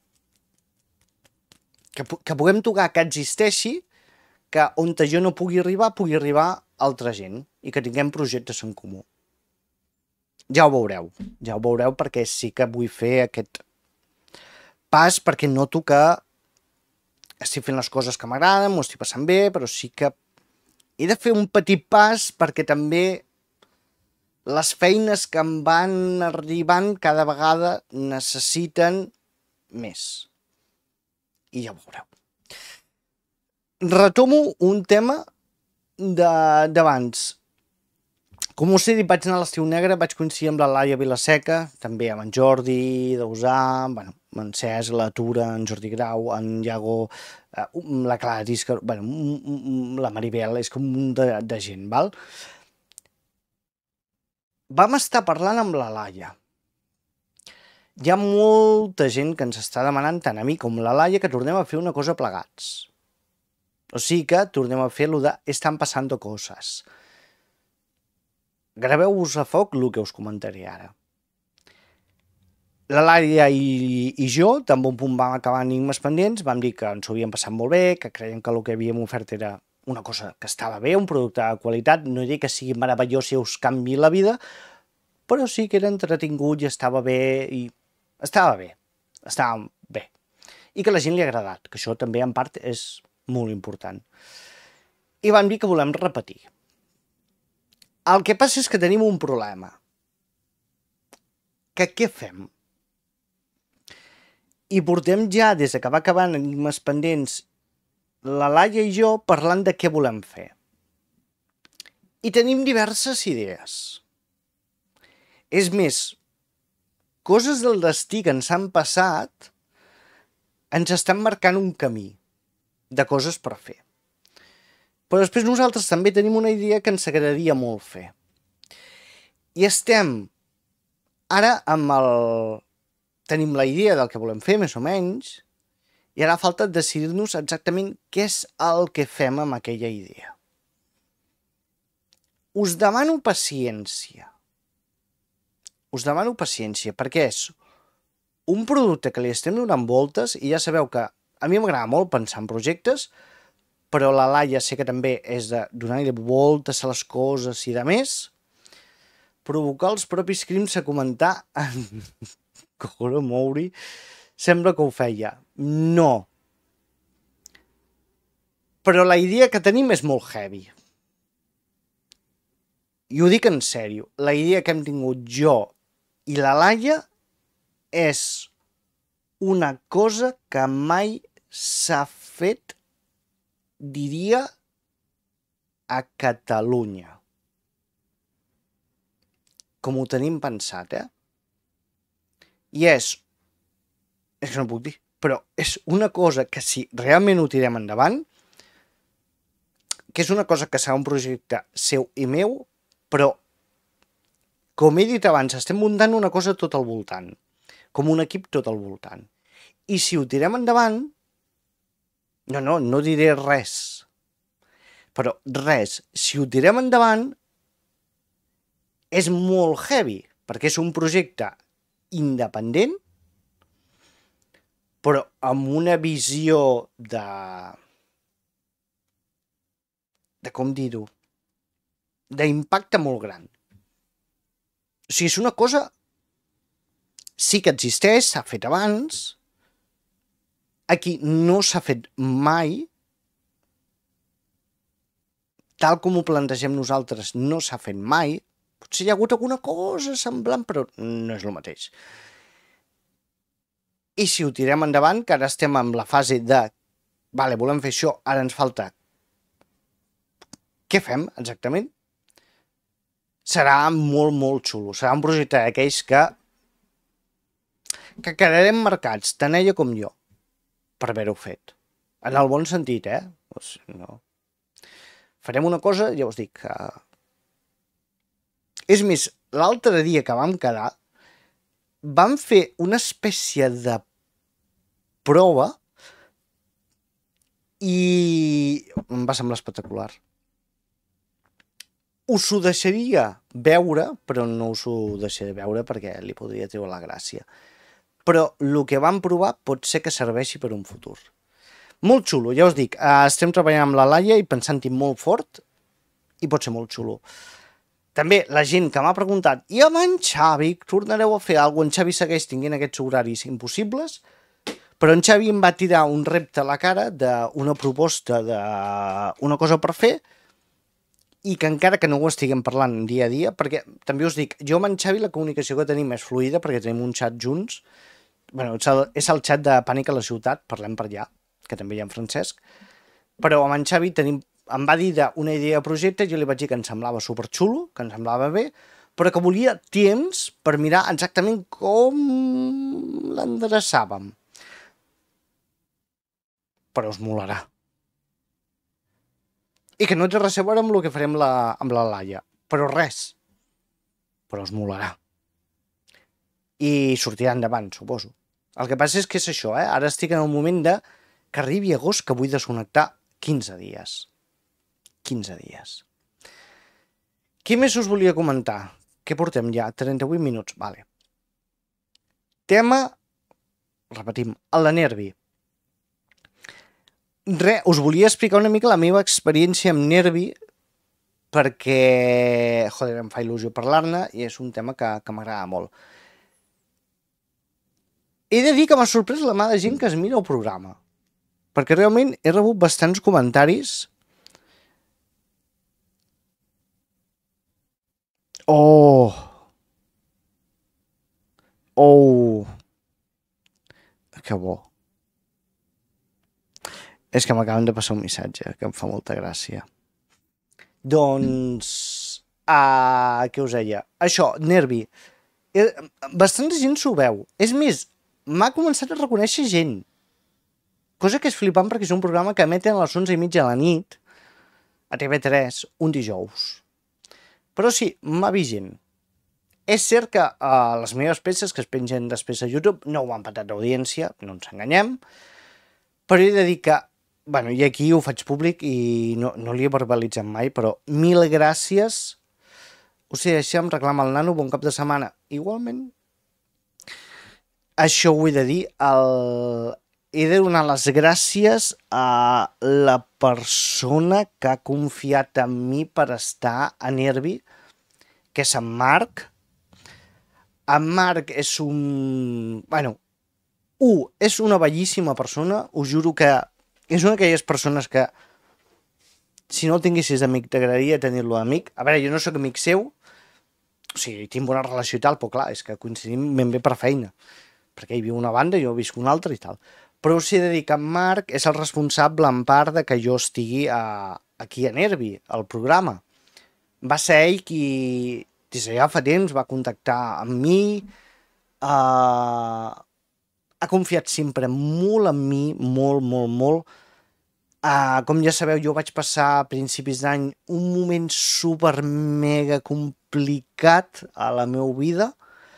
que, que puguem tocar, que existeixi, que on jo no pugui arribar, pugui arribar altra gent i que tinguem projectes en comú. Ja ho veureu, ja ho veureu, perquè sí que vull fer aquest pas, perquè noto que estic fent les coses que m'agraden, m'ho estic passant bé, però sí que he de fer un petit pas perquè també les feines que em van arribant cada vegada necessiten més. I ja ho veureu. Retomo un tema d'abans. Com us he dit, vaig anar a l'Estiu Negre, vaig coincidir amb la Laia Vilaseca, també amb en Jordi Dausà, bueno, amb en Cesc, la Tura, en Jordi Grau, en Iago, eh, la Clara Tisca, bueno, la Maribel, és com un de, de gent, val? Vam estar parlant amb la Laia. Hi ha molta gent que ens està demanant, tant a mi com a la Laia, que tornem a fer una cosa plegats. O sigui que tornem a fer lo de estan passando coses. Graveu-vos a foc el que us comentaré ara. La Laia i, i jo, tan bon punt vam acabar Enigmes Pendents, vam dir que ens ho havíem passat molt bé, que creiem que el que havíem ofert era una cosa que estava bé, un producte de qualitat, no dic que sigui meravellós i us canvi la vida, però sí que era entretingut i estava bé, i estava bé, estava bé. I que a la gent li ha agradat, que això també en part és molt important. I vam dir que volem repetir. El que passa és que tenim un problema. Que què fem? I portem ja, des que va acabant Enigmes Pendents, la Laia i jo parlant de què volem fer. I tenim diverses idees. És més, coses del destí que ens han passat ens estan marcant un camí de coses per fer. Però després nosaltres també tenim una idea que ens agradaria molt fer. I estem ara amb el... Tenim la idea del que volem fer, més o menys, i ara falta decidir-nos exactament què és el que fem amb aquella idea. Us demano paciència. Us demano paciència, perquè és un producte que li estem donant voltes, i ja sabeu que a mi m'agrada molt pensar en projectes, però la Laia sé que també és de donar-li voltes a les coses i de més, provocar els propis crims a comentar en Kogoro Mouri sembla que ho feia. No. Però la idea que tenim és molt heavy. I ho dic en sèrio. La idea que hem tingut jo i la Laia és una cosa que mai s'ha fet, diria, a Catalunya. Com ho tenim pensat, eh? I és, és que no puc dir, però és una cosa que si realment ho tirem endavant, que és una cosa que serà un projecte seu i meu, però, com he dit abans, estem muntant una cosa tot al voltant, com un equip tot al voltant. I si ho tirem endavant, no, no, no diré res, però res, si ho tirem endavant, és molt heavy, perquè és un projecte independent, però amb una visió de... de com dir-ho? D'impacte molt gran. O sigui, és una cosa... sí que existeix, s'ha fet abans, aquí no s'ha fet mai, tal com ho plantegem nosaltres no s'ha fet mai, potser hi ha hagut alguna cosa semblant, però no és el mateix. I si ho tirem endavant, que ara estem en la fase de vale, volem fer això, ara ens falta què fem exactament? Serà molt, molt xulo. Serà un projecte d'aquells que que quedarem marcats, tant ella com jo, per haver-ho fet. En el bon sentit, eh? O sigui, no. Farem una cosa, ja us dic, que... És més, l'altre dia que vam quedar, vam fer una espècie de prova i em va semblar espectacular. Us ho deixaria veure, però no us ho deixaré veure perquè li podria treure la gràcia. Però el que vam provar pot ser que serveixi per un futur. Molt xulo, ja us dic, estem treballant amb la Laia i pensant-hi molt fort i pot ser molt xulo. També la gent que m'ha preguntat, i amb en Xavi tornareu a fer alguna cosa? En Xavi segueix tinguent aquests horaris impossibles, però en Xavi em va tirar un repte a la cara d'una proposta d'una cosa per fer i que encara que no ho estiguem parlant dia a dia, perquè també us dic, jo amb en Xavi la comunicació que tenim és fluida perquè tenim un xat junts, bueno, és el xat de Pànic a la ciutat, parlem per allà, que també hi ha en Francesc, però amb en Xavi tenim, em va dir una idea de projecte, jo li vaig dir que em semblava superxulo, que em semblava bé, però que volia temps per mirar exactament com l'endreçàvem. Però us molarà. I que no té res a veure amb el que farem la, amb la Laia, però res. Però us molarà. I sortirà endavant, suposo. El que passa és que és això, eh? Ara estic en el moment de que arribi agost que vull desconnectar quinze dies. quinze dies. Què més us volia comentar? Què portem ja? trenta-vuit minuts, vale. tema, repetim, el de Nervi. Re, us volia explicar una mica la meva experiència amb Nervi perquè, joder, em fa il·lusió parlar-ne i és un tema que, que m'agrada molt. He de dir que m'ha sorprès la mà de gent que es mira el programa, perquè realment he rebut bastants comentaris. Oh! Oh! Que bo. És que m'acaben de passar un missatge que em fa molta gràcia. Doncs... Uh, què us deia? Això, Nervi. Eh, bastanta gent s'ho veu. És més, m'ha començat a reconèixer gent. Cosa que és flipant perquè és un programa que emeten a les onze i mitja de la nit a T V tres un dijous. Però sí, m'ha vist gent. És cert que uh, les meves peces que es pengen després a YouTube no ho han patat d'audiència, no ens enganyem, però he de dir que, bueno, i aquí ho faig públic i no, no li he verbalitzat mai, però mil gràcies. O sigui, això em reclama el nano, bon cap de setmana. Igualment, això ho he de dir, el... he de donar les gràcies a la persona que ha confiat en mi per estar a Nervi, que és en Marc. En Marc és un... Bueno, un, és una bellíssima persona, us juro que és una d'aquelles persones que si no el tinguessis d'amic t'agradaria tenir-lo d'amic. A veure, jo no sóc amic seu, o sigui, tinc bona relació i tal, però clar, és que coincidim ben bé per feina, perquè ell viu una banda i jo visc una altra i tal. Però us he de dir que en Marc és el responsable en part de que jo estigui a, aquí a Nervi, al programa. Va ser ell qui, des de ja fa temps, va contactar amb mi, uh, ha confiat sempre molt en mi, molt, molt, molt. Uh, com ja sabeu, jo vaig passar a principis d'any un moment super mega complicat a la meva vida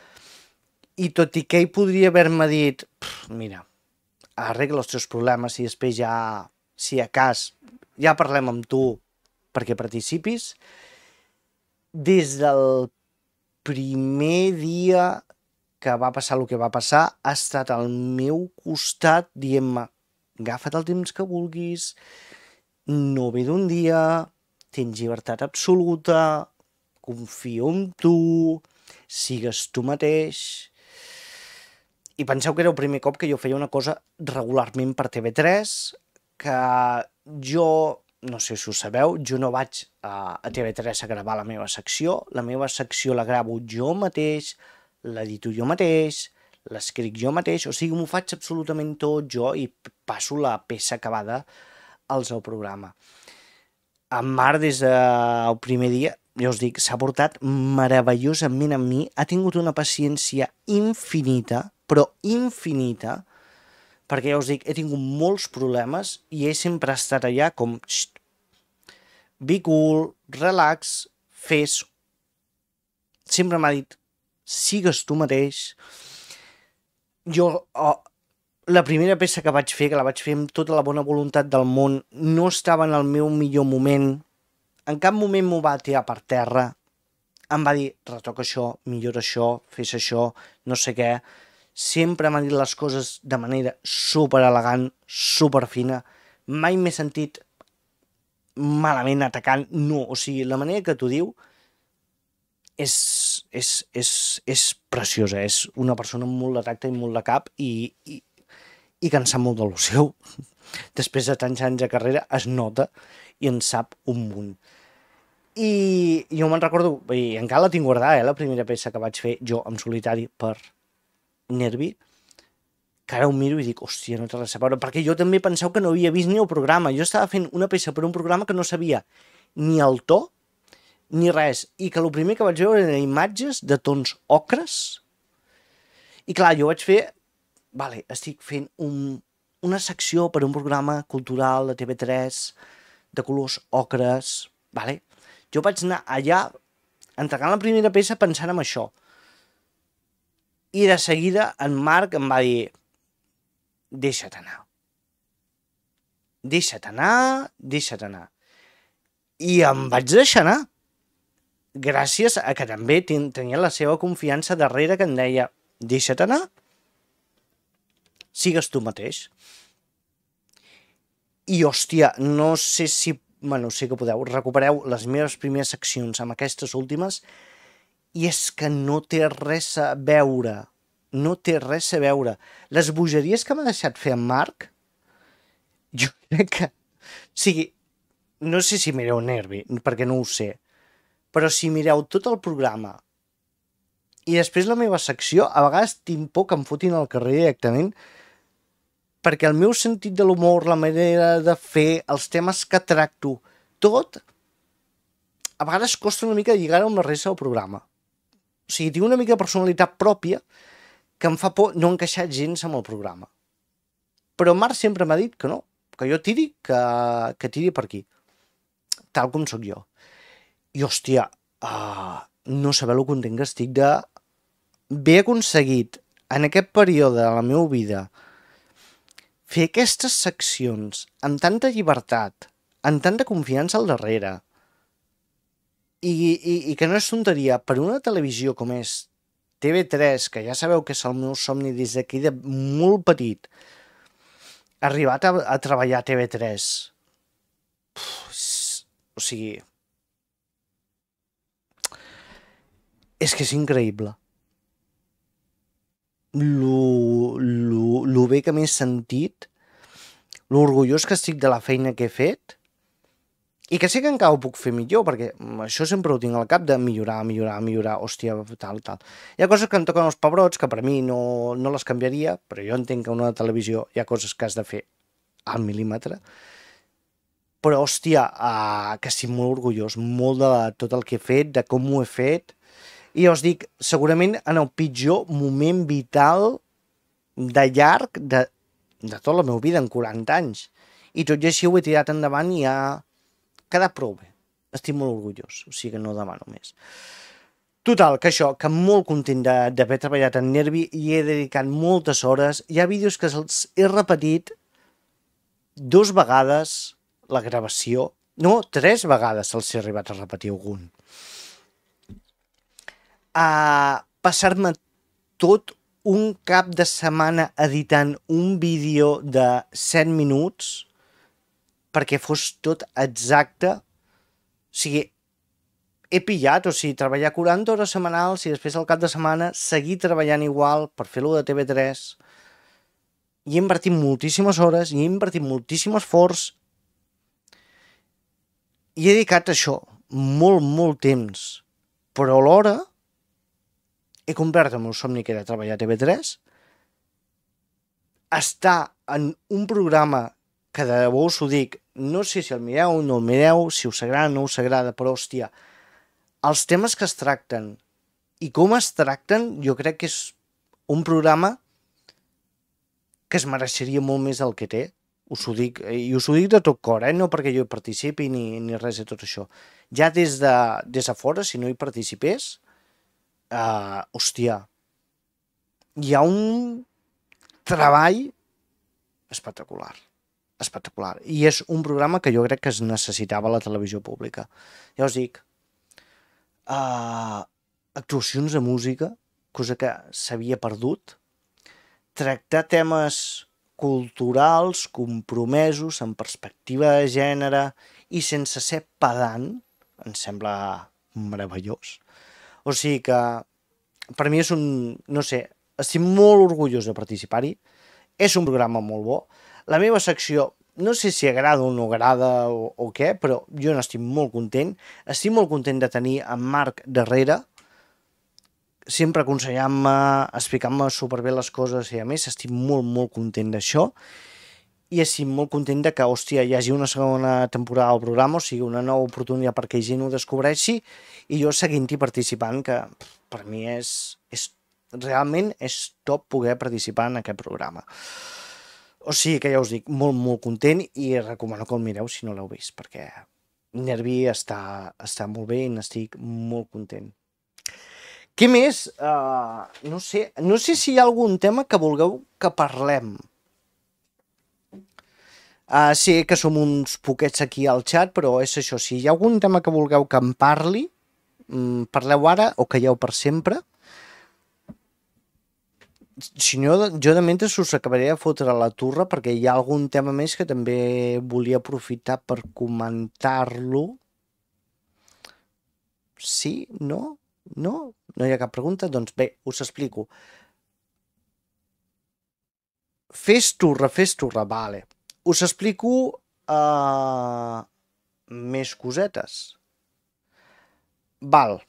i tot i que ell podria haver-me dit mira, arregla els teus problemes i després ja, si a cas, ja parlem amb tu perquè participis. Des del primer dia que va passar el que va passar, ha estat al meu costat dient-me agafa't el temps que vulguis, no ve d'un dia, tens llibertat absoluta, confio en tu, sigues tu mateix. I penseu que era el primer cop que jo feia una cosa regularment per T V tres, que jo, no sé si ho sabeu, jo no vaig a, a T V tres a gravar la meva secció, la meva secció la gravo jo mateix, l'edito jo mateix, l'escric jo mateix, o sigui, m'ho faig absolutament tot jo i passo la peça acabada als al programa. En Marc, des del primer dia, ja us dic, s'ha portat meravellosament amb mi, ha tingut una paciència infinita, però infinita, perquè ja us dic, he tingut molts problemes i ell sempre ha estat allà com Xxt, be cool, relax, fes. Sempre m'ha dit, sigues tu mateix. Jo, oh, la primera peça que vaig fer, que la vaig fer amb tota la bona voluntat del món, no estava en el meu millor moment, en cap moment m'ho va tirar per terra, em va dir, retoca això, millora això, fes això, no sé què, sempre m'ha dit les coses de manera super elegant, super fina, mai m'he sentit malament atacant, no, o sigui, la manera que t'ho diu és, és, és, és preciosa, és una persona amb molt de tacte i molt de cap i, i, i que en sap molt del seu. Després de tants anys de carrera es nota i en sap un munt. I jo me'n recordo, i encara la tinc guardada, eh, la primera peça que vaig fer jo en solitari per Nervi, que ara ho miro i dic, hòstia, no té res a veure, perquè jo també penseu que no havia vist ni el programa, jo estava fent una peça per un programa que no sabia ni el to, ni res, i que el primer que vaig veure eren imatges de tons ocres, i clar, jo vaig fer, vale, estic fent un, una secció per un programa cultural de T V tres, de colors ocres, vale? Jo vaig anar allà, entregant la primera peça pensant en això, i de seguida en Marc em va dir, deixa't anar, deixa't anar, deixa't anar, i em vaig deixar anar, gràcies a que també tenia la seva confiança darrere que em deia, deixa't anar, sigues tu mateix. I, hòstia, no sé si... Bueno, sí que podeu. Recupereu les meves primeres seccions amb aquestes últimes i és que no té res a veure. No té res a veure. Les bogeries que m'ha deixat fer en Marc, jo crec que... O sigui, no sé si mireu Nervi, perquè no ho sé, però si mireu tot el programa i després la meva secció, a vegades tinc por que em fotin al carrer directament perquè el meu sentit de l'humor, la manera de fer, els temes que tracto, tot, a vegades costa una mica lligar amb la resta del programa. O sigui, tinc una mica de personalitat pròpia que em fa por no encaixar gens amb el programa. Però Marc sempre m'ha dit que no, que jo tiri, que, que tiri per aquí. Tal com sóc jo. I, hòstia, uh, no sabeu el content que estic de haver aconseguit en aquest període de la meva vida fer aquestes seccions amb tanta llibertat, amb tanta confiança al darrere, i, i, i que no és tonteria, per una televisió com és T V tres, que ja sabeu que és el meu somni des d'aquí de molt petit, arribat a, a treballar a T V tres, Uf, o sigui, és que és increïble. Lo, lo, lo bé que m'he sentit, lo orgullós que estic de la feina que he fet, i que sé que encara ho puc fer millor, perquè això sempre ho tinc al cap de millorar, millorar, millorar, hòstia, tal, tal. Hi ha coses que em toquen els pebrots, que per mi no, no les canviaria, però jo entenc que a una televisió hi ha coses que has de fer al mil·límetre, però, hòstia, uh, que estic molt orgullós, molt de tot el que he fet, de com ho he fet, i ja us dic, segurament en el pitjor moment vital de llarg de, de tota la meva vida, en quaranta anys. I tot i així ho he tirat endavant i ha quedat prou bé. Estic molt orgullós, o sigui que no demano més. Total, que això, que molt content d'haver treballat en Nervi i he dedicat moltes hores. Hi ha vídeos que els he repetit dos vegades la gravació. No, tres vegades els he arribat a repetir algun. A passar-me tot un cap de setmana editant un vídeo de set minuts perquè fos tot exacte. O sigui, he pillat, o sigui, treballar quaranta hores setmanals i després al cap de setmana seguir treballant igual per fer-lo de T V tres. I he invertit moltíssimes hores i he invertit moltíssim esforç i he dedicat a això molt, molt temps. Però alhora he complert el meu somni, que era treballar a T V tres, estar en un programa que de debò us ho dic, no sé si el mireu o no el mireu, si us agrada o no us agrada, però, hòstia, els temes que es tracten i com es tracten, jo crec que és un programa que es mereixeria molt més del que té. Us ho dic, i us ho dic de tot cor, eh? No perquè jo hi participi ni, ni res de tot això. Ja des de, des de fora, si no hi participés, Uh, hòstia, hi ha un treball espectacular, espectacular, i és un programa que jo crec que es necessitava a la televisió pública. Ja us dic, uh, actuacions de música, cosa que s'havia perdut, tractar temes culturals, compromesos, en perspectiva de gènere i sense ser pedant, em sembla meravellós. O sigui que per mi és un, no sé, estic molt orgullós de participar-hi, és un programa molt bo, la meva secció no sé si agrada o no agrada o, o què, però jo n'estic molt content, estic molt content de tenir en Marc darrere, sempre aconsellant-me, explicant-me superbé les coses i a més estic molt, molt content d'això. I estic molt content de que, hòstia, hi hagi una segona temporada al programa, o sigui, una nova oportunitat perquè gent ho descobreixi, i jo seguint-hi participant, que per mi és, és realment és top poder participar en aquest programa. O sigui que ja us dic, molt, molt content, i recomano que el mireu si no l'heu vist, perquè Nervi està, està molt bé i n'estic molt content. Què més? Uh, no sé, no sé si hi ha algun tema que vulgueu que parlem. Uh, sé que som uns poquets aquí al xat, però és això, si hi ha algun tema que vulgueu que em parli, mm, parleu ara o calleu per sempre. Si no, jo de mentre us acabaré de fotre la turra perquè hi ha algun tema més que també volia aprofitar per comentar-lo. Sí? No? No? No hi ha cap pregunta? Doncs bé, us explico. Fes turra, fes turra, vale. Us explico uh, més cosetes. Val.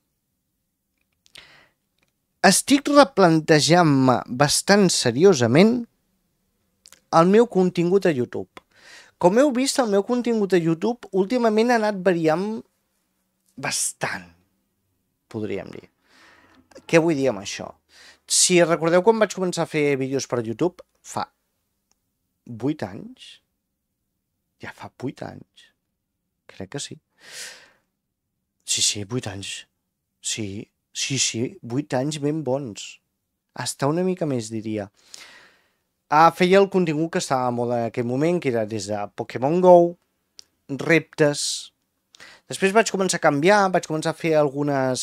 Estic replantejant-me bastant seriosament el meu contingut a YouTube. Com heu vist, el meu contingut a YouTube últimament ha anat variant bastant, podríem dir. Què vull dir amb això? Si recordeu quan vaig començar a fer vídeos per YouTube, fa vuit anys? Ja fa vuit anys. Crec que sí. Sí, sí, vuit anys. Sí, sí, sí, vuit anys ben bons. Hasta una mica més, diria. Ah, feia el contingut que estava a moda en aquell moment, que era des de Pokémon Go, reptes. Després vaig començar a canviar, vaig començar a fer algunes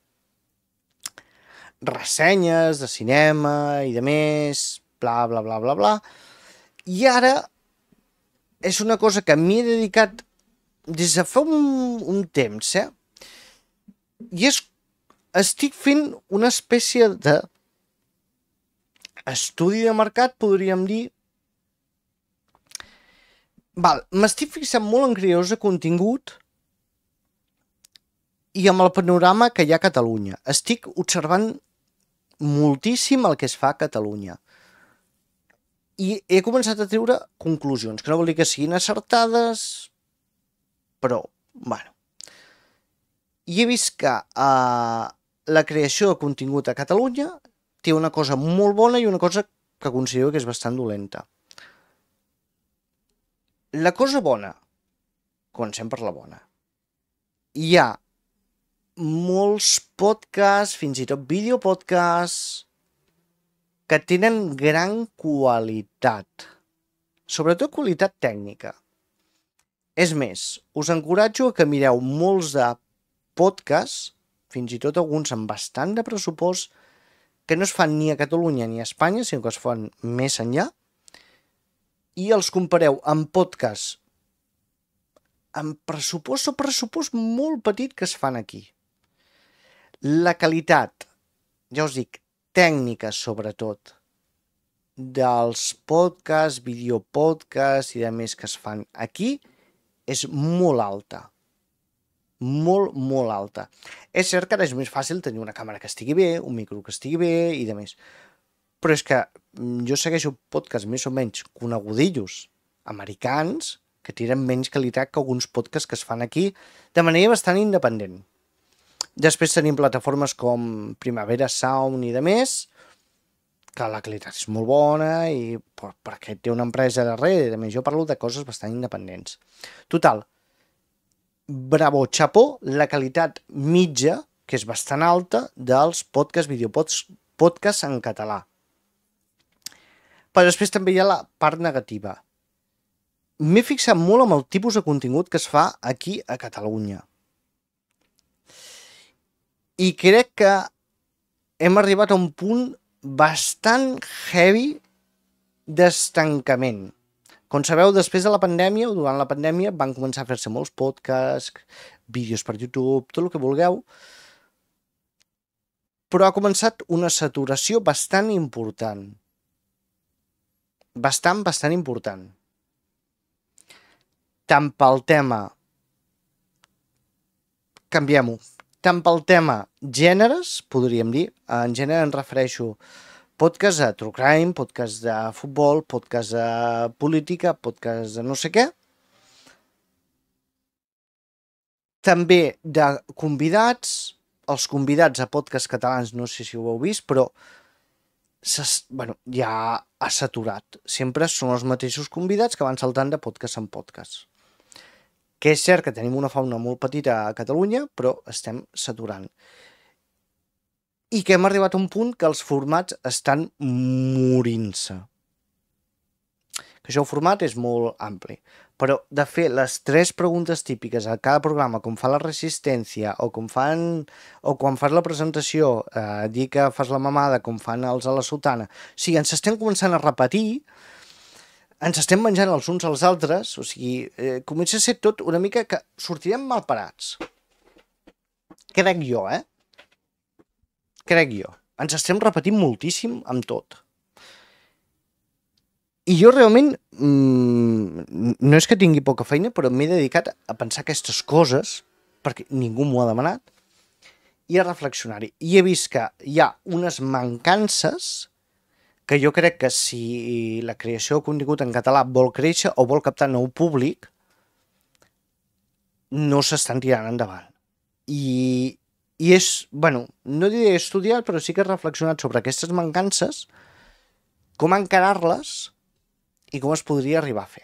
ressenyes de cinema i de més, bla, bla, bla, bla, bla. I ara és una cosa que m'hi he dedicat des de fa un, un temps, eh? I és, estic fent una espècie de estudi de mercat, podríem dir. Val, m'estic fixant molt en creadors de contingut i amb el panorama que hi ha a Catalunya. Estic observant moltíssim el que es fa a Catalunya. I he començat a treure conclusions, que no vol dir que siguin acertades, però, bueno. I he vist que uh, la creació de contingut a Catalunya té una cosa molt bona i una cosa que considero que és bastant dolenta. La cosa bona, comencem per la bona. Hi ha molts podcasts, fins i tot videopodcasts, que tenen gran qualitat, sobretot qualitat tècnica. És més, us encoratjo a que mireu molts de podcasts, fins i tot alguns amb bastant de pressupost, que no es fan ni a Catalunya ni a Espanya, sinó que es fan més enllà, i els compareu amb podcasts amb pressupost o pressupost molt petit que es fan aquí. La qualitat, ja us dic, tècnica sobretot, dels podcasts, videopodcasts i de més que es fan aquí, és molt alta. Molt, molt alta. És cert que ara és més fàcil tenir una càmera que estigui bé, un micro que estigui bé i de més. Però és que jo segueixo podcasts més o menys conegudillos americans que tenen menys qualitat que alguns podcasts que es fan aquí de manera bastant independent. Després tenim plataformes com Primavera Sound i de més, que la qualitat és molt bona i perquè té una empresa darrere. A més, jo parlo de coses bastant independents. Total, bravo, xapó, la qualitat mitja, que és bastant alta, dels podcasts, videopodcasts en català. Però després també hi ha la part negativa. M'he fixat molt amb el tipus de contingut que es fa aquí a Catalunya. I crec que hem arribat a un punt bastant heavy d'estancament. Com sabeu, després de la pandèmia, o durant la pandèmia, van començar a fer-se molts podcasts, vídeos per YouTube, tot el que vulgueu, però ha començat una saturació bastant important. Bastant, bastant important. Tant pel tema... Canviem-ho. Tant pel tema gèneres, podríem dir, en gènere em refereixo podcast de true crime, podcast de futbol, podcast de política, podcast de no sé què. També de convidats, els convidats a podcasts catalans, no sé si ho heu vist, però bueno, ja ha saturat. Sempre són els mateixos convidats que van saltant de podcast en podcast. Que és cert que tenim una fauna molt petita a Catalunya, però estem saturant. I que hem arribat a un punt que els formats estan morint-se. Que això el format és molt ampli. però de fer les tres preguntes típiques a cada programa, com fa la resistència, o com fan, o quan fas la presentació, eh, dir que fas la mamada, com fan els a la sotana, o sigui, ens estem començant a repetir, ens estem menjant els uns als altres, o sigui, eh, comença a ser tot una mica que sortirem mal parats. Crec jo, eh? Crec jo. Ens estem repetint moltíssim amb tot. I jo realment, mmm, no és que tingui poca feina, però m'he dedicat a pensar aquestes coses, perquè ningú m'ho ha demanat, i a reflexionar-hi. I he vist que hi ha unes mancances que jo crec que si la creació de contingut en català vol créixer o vol captar nou públic, no s'estan tirant endavant. I, i és, bueno, no diré estudiat, però sí que he reflexionat sobre aquestes mancances, com encarar-les i com es podria arribar a fer.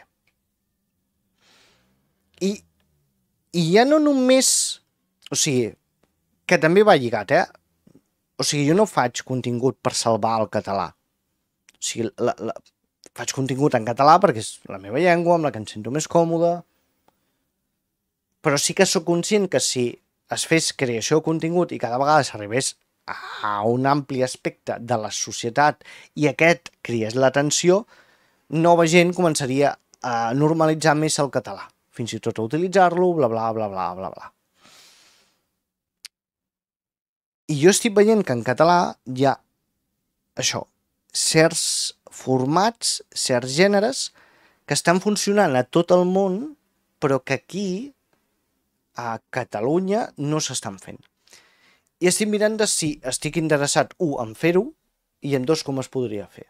I, i ja no només... O sigui, que també va lligat, eh? O sigui, jo no faig contingut per salvar el català. O sigui, la, la, faig contingut en català perquè és la meva llengua, amb la que em sento més còmode, però sí que sóc conscient que si es fes creació de contingut i cada vegada s'arribés a un ampli aspecte de la societat i aquest criés l'atenció, nova gent començaria a normalitzar més el català, fins i tot a utilitzar-lo, bla, bla, bla, bla, bla, bla. I jo estic veient que en català hi ha això, certs formats, certs gèneres que estan funcionant a tot el món, però que aquí, a Catalunya, no s'estan fent. I estic mirant de si estic interessat, un, en fer-ho, i en dos, com es podria fer.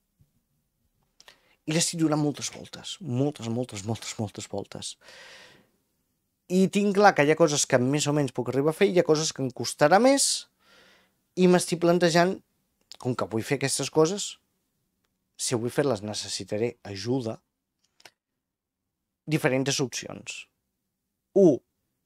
I l'estic donant moltes voltes, moltes, moltes, moltes, moltes voltes. I tinc clar que hi ha coses que més o menys puc arribar a fer, i hi ha coses que em costarà més, i m'estic plantejant, com que vull fer aquestes coses, si vull fer-les necessitaré ajuda, diferents opcions. Un,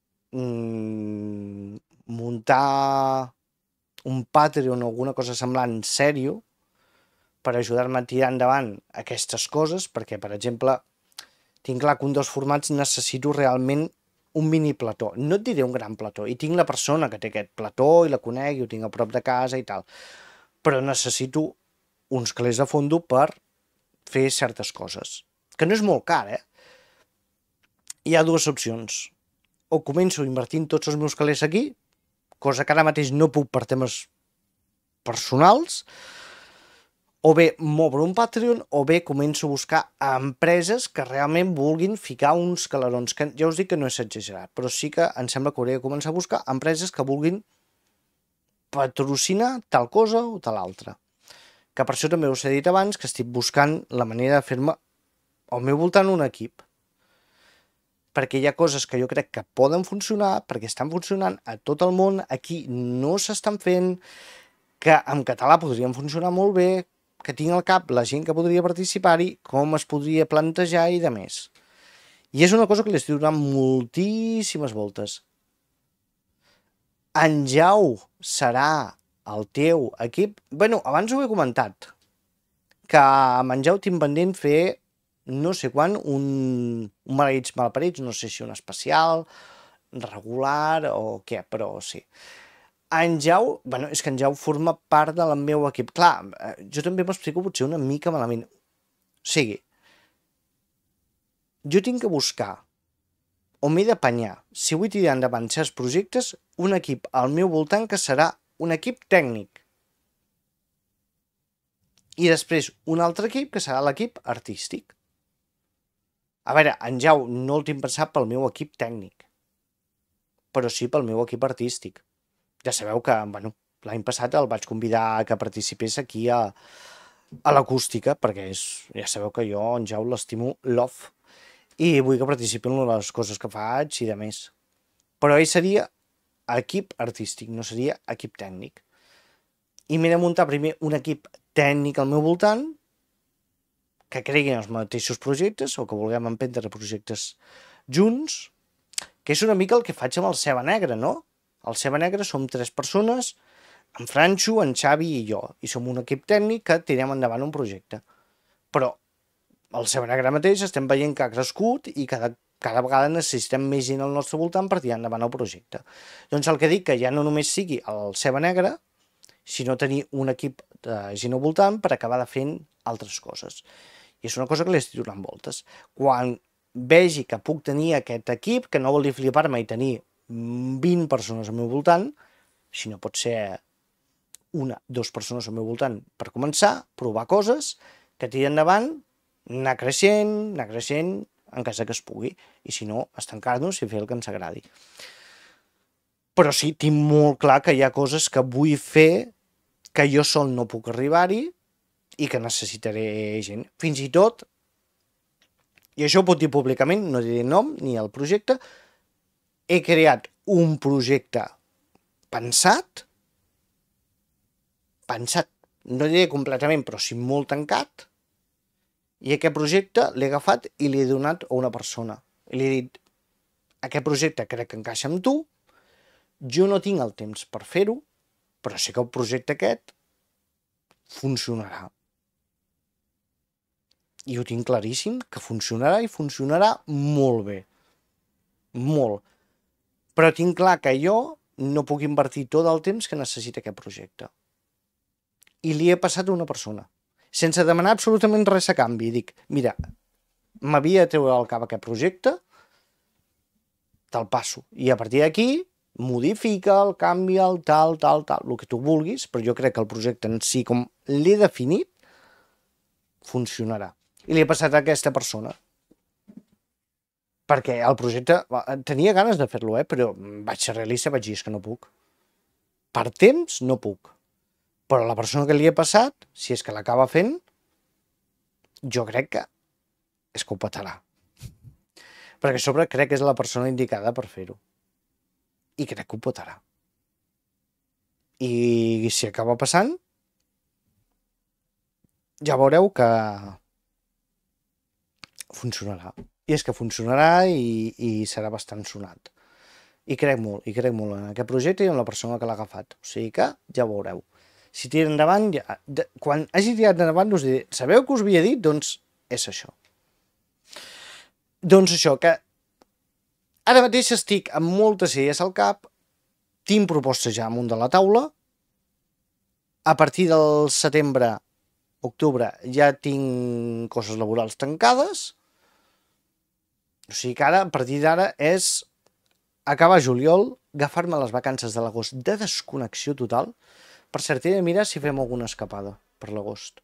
mmm, muntar un Patreon o alguna cosa semblant sèrio, per ajudar-me a tirar endavant aquestes coses, perquè, per exemple, tinc clar que un dels formats necessito realment un mini plató. No et diré un gran plató, i tinc la persona que té aquest plató, i la conec, i ho tinc a prop de casa i tal, però necessito uns calés de fondo per fer certes coses, que no és molt car, eh? Hi ha dues opcions. O començo invertint tots els meus calés aquí, cosa que ara mateix no puc per temes personals, o bé m'obro un Patreon, o bé començo a buscar empreses que realment vulguin ficar uns calarons, que ja us dic que no és exagerat, però sí que em sembla que hauré de començar a buscar empreses que vulguin patrocinar tal cosa o tal altra. Que per això també us he dit abans que estic buscant la manera de fer-me al meu voltant un equip. Perquè hi ha coses que jo crec que poden funcionar, perquè estan funcionant a tot el món, aquí no s'estan fent, que en català podrien funcionar molt bé, que tinc al cap la gent que podria participar-hi, com es podria plantejar i de més. I és una cosa que li estic donant moltíssimes voltes. En Jau serà el teu equip? Bueno, abans ho he comentat, que amb en Jau tinc pendent fer no sé quan, un, un maleïts malparits, no sé si un especial, regular o què, però sí. En Jau, bueno, és que en Jau forma part del meu equip. Clar, jo també m'explico potser una mica malament. O sigui, jo tinc que buscar, o m'he d'apanyar, si vull tirar endavant certs projectes, un equip al meu voltant que serà un equip tècnic. I després un altre equip que serà l'equip artístic. A veure, en Jau no el tinc pensat pel meu equip tècnic, però sí pel meu equip artístic. Ja sabeu que, bueno, l'any passat el vaig convidar que participés aquí a, a l'acústica, perquè és, ja sabeu que jo en Jau l'estimo love, i vull que participi en les coses que faig i de més. Però ell seria equip artístic, no seria equip tècnic. I m'he de muntar primer un equip tècnic al meu voltant, que creguin els mateixos projectes, o que vulguem emprendre projectes junts, que és una mica el que faig amb el Ceba Negra, no? El Ceba Negra som tres persones, en Franxo, en Xavi i jo, i som un equip tècnic que tirem endavant un projecte. Però el Seven ara mateix estem veient que ha crescut i cada, cada vegada necessitem més gent al nostre voltant per tirar endavant el projecte. Doncs el que dic que ja no només sigui el Ceba Negra, sinó tenir un equip de gent al voltant per acabar de fent altres coses. I és una cosa que li estic donant voltes. Quan vegi que puc tenir aquest equip, que no vol dir flipar-me i tenir vint persones al meu voltant, sinó pot ser una, dues persones al meu voltant per començar, provar coses, que tiri endavant, anar creixent, anar creixent, en cas que es pugui, i si no, estancar-nos i fer el que ens agradi. Però sí, tinc molt clar que hi ha coses que vull fer que jo sol no puc arribar-hi i que necessitaré gent. Fins i tot, i això ho puc dir públicament, no diré nom ni el projecte, he creat un projecte pensat, pensat, no diré completament, però sí molt tancat, i aquest projecte l'he agafat i l'he donat a una persona. I li he dit, aquest projecte crec que encaixa amb tu, jo no tinc el temps per fer-ho, però sé que el projecte aquest funcionarà. I ho tinc claríssim, que funcionarà i funcionarà molt bé. Molt. Però tinc clar que jo no puc invertir tot el temps que necessita aquest projecte. I li he passat a una persona, sense demanar absolutament res a canvi. Dic, mira, m'havia de treure al cap aquest projecte, te'l passo. I a partir d'aquí, modifica'l, canvia'l, tal, tal, tal, el que tu vulguis, però jo crec que el projecte en si, com l'he definit, funcionarà. I li he passat a aquesta persona. Perquè el projecte, tenia ganes de fer-lo, eh? Però vaig ser realista, vaig dir, és que no puc. Per temps, no puc. Però la persona que li he passat, si és que l'acaba fent, jo crec que és que ho petarà. Perquè a sobre crec que és la persona indicada per fer-ho. I crec que ho petarà. I si acaba passant, ja veureu que funcionarà. I és que funcionarà i, i serà bastant sonat. I crec molt, i crec molt en aquest projecte i en la persona que l'ha agafat. O sigui que ja ho veureu. Si tira endavant, ja, de, quan hagi tirat endavant us diré, sabeu que us havia dit? Doncs és això. Doncs això, que ara mateix estic amb moltes idees al cap, tinc propostes ja amunt de la taula, a partir del setembre, octubre, ja tinc coses laborals tancades, o sigui que ara, a partir d'ara, és acabar juliol, agafar-me les vacances de l'agost de desconnexió total. Per cert, he de mirar si fem alguna escapada per l'agost.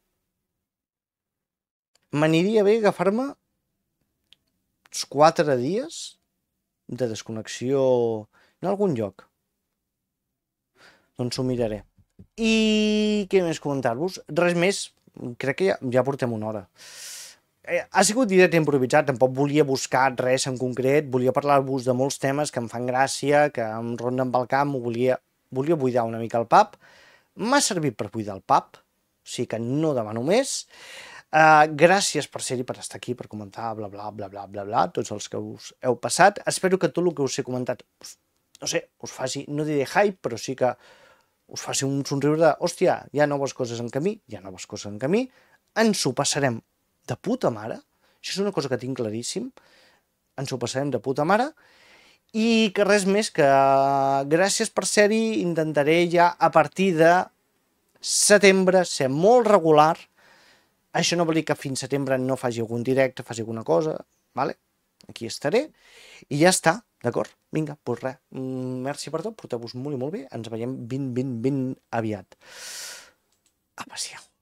M'aniria bé agafar-me uns quatre dies de desconnexió en algun lloc. Doncs ho miraré. I què més comentar-vos? Res més, crec que ja, ja portem una hora. Eh, ha sigut directe improvisat, tampoc volia buscar res en concret, volia parlar-vos de molts temes que em fan gràcia, que em ronden pel camp, volia, volia buidar una mica el pub. M'ha servit per buidar el pub, o sigui que no demano més. Uh, gràcies per ser-hi, per estar aquí, per comentar, bla, bla, bla, bla, bla, bla, tots els que us heu passat. Espero que tot el que us he comentat, no sé, us faci, no diré hype, però sí que us faci un somriure de, hòstia, hi ha noves coses en camí, hi ha noves coses en camí, ens ho passarem de puta mare, això és una cosa que tinc claríssim, ens ho passarem de puta mare, i que res més que gràcies per ser-hi, intentaré ja a partir de setembre ser molt regular. Això no vol dir que fins setembre no faci algun directe, faci alguna cosa, vale? Aquí estaré, i ja està, d'acord? Vinga, doncs res, merci per tot, porteu-vos molt i molt bé, ens veiem ben, ben, ben aviat. A passear.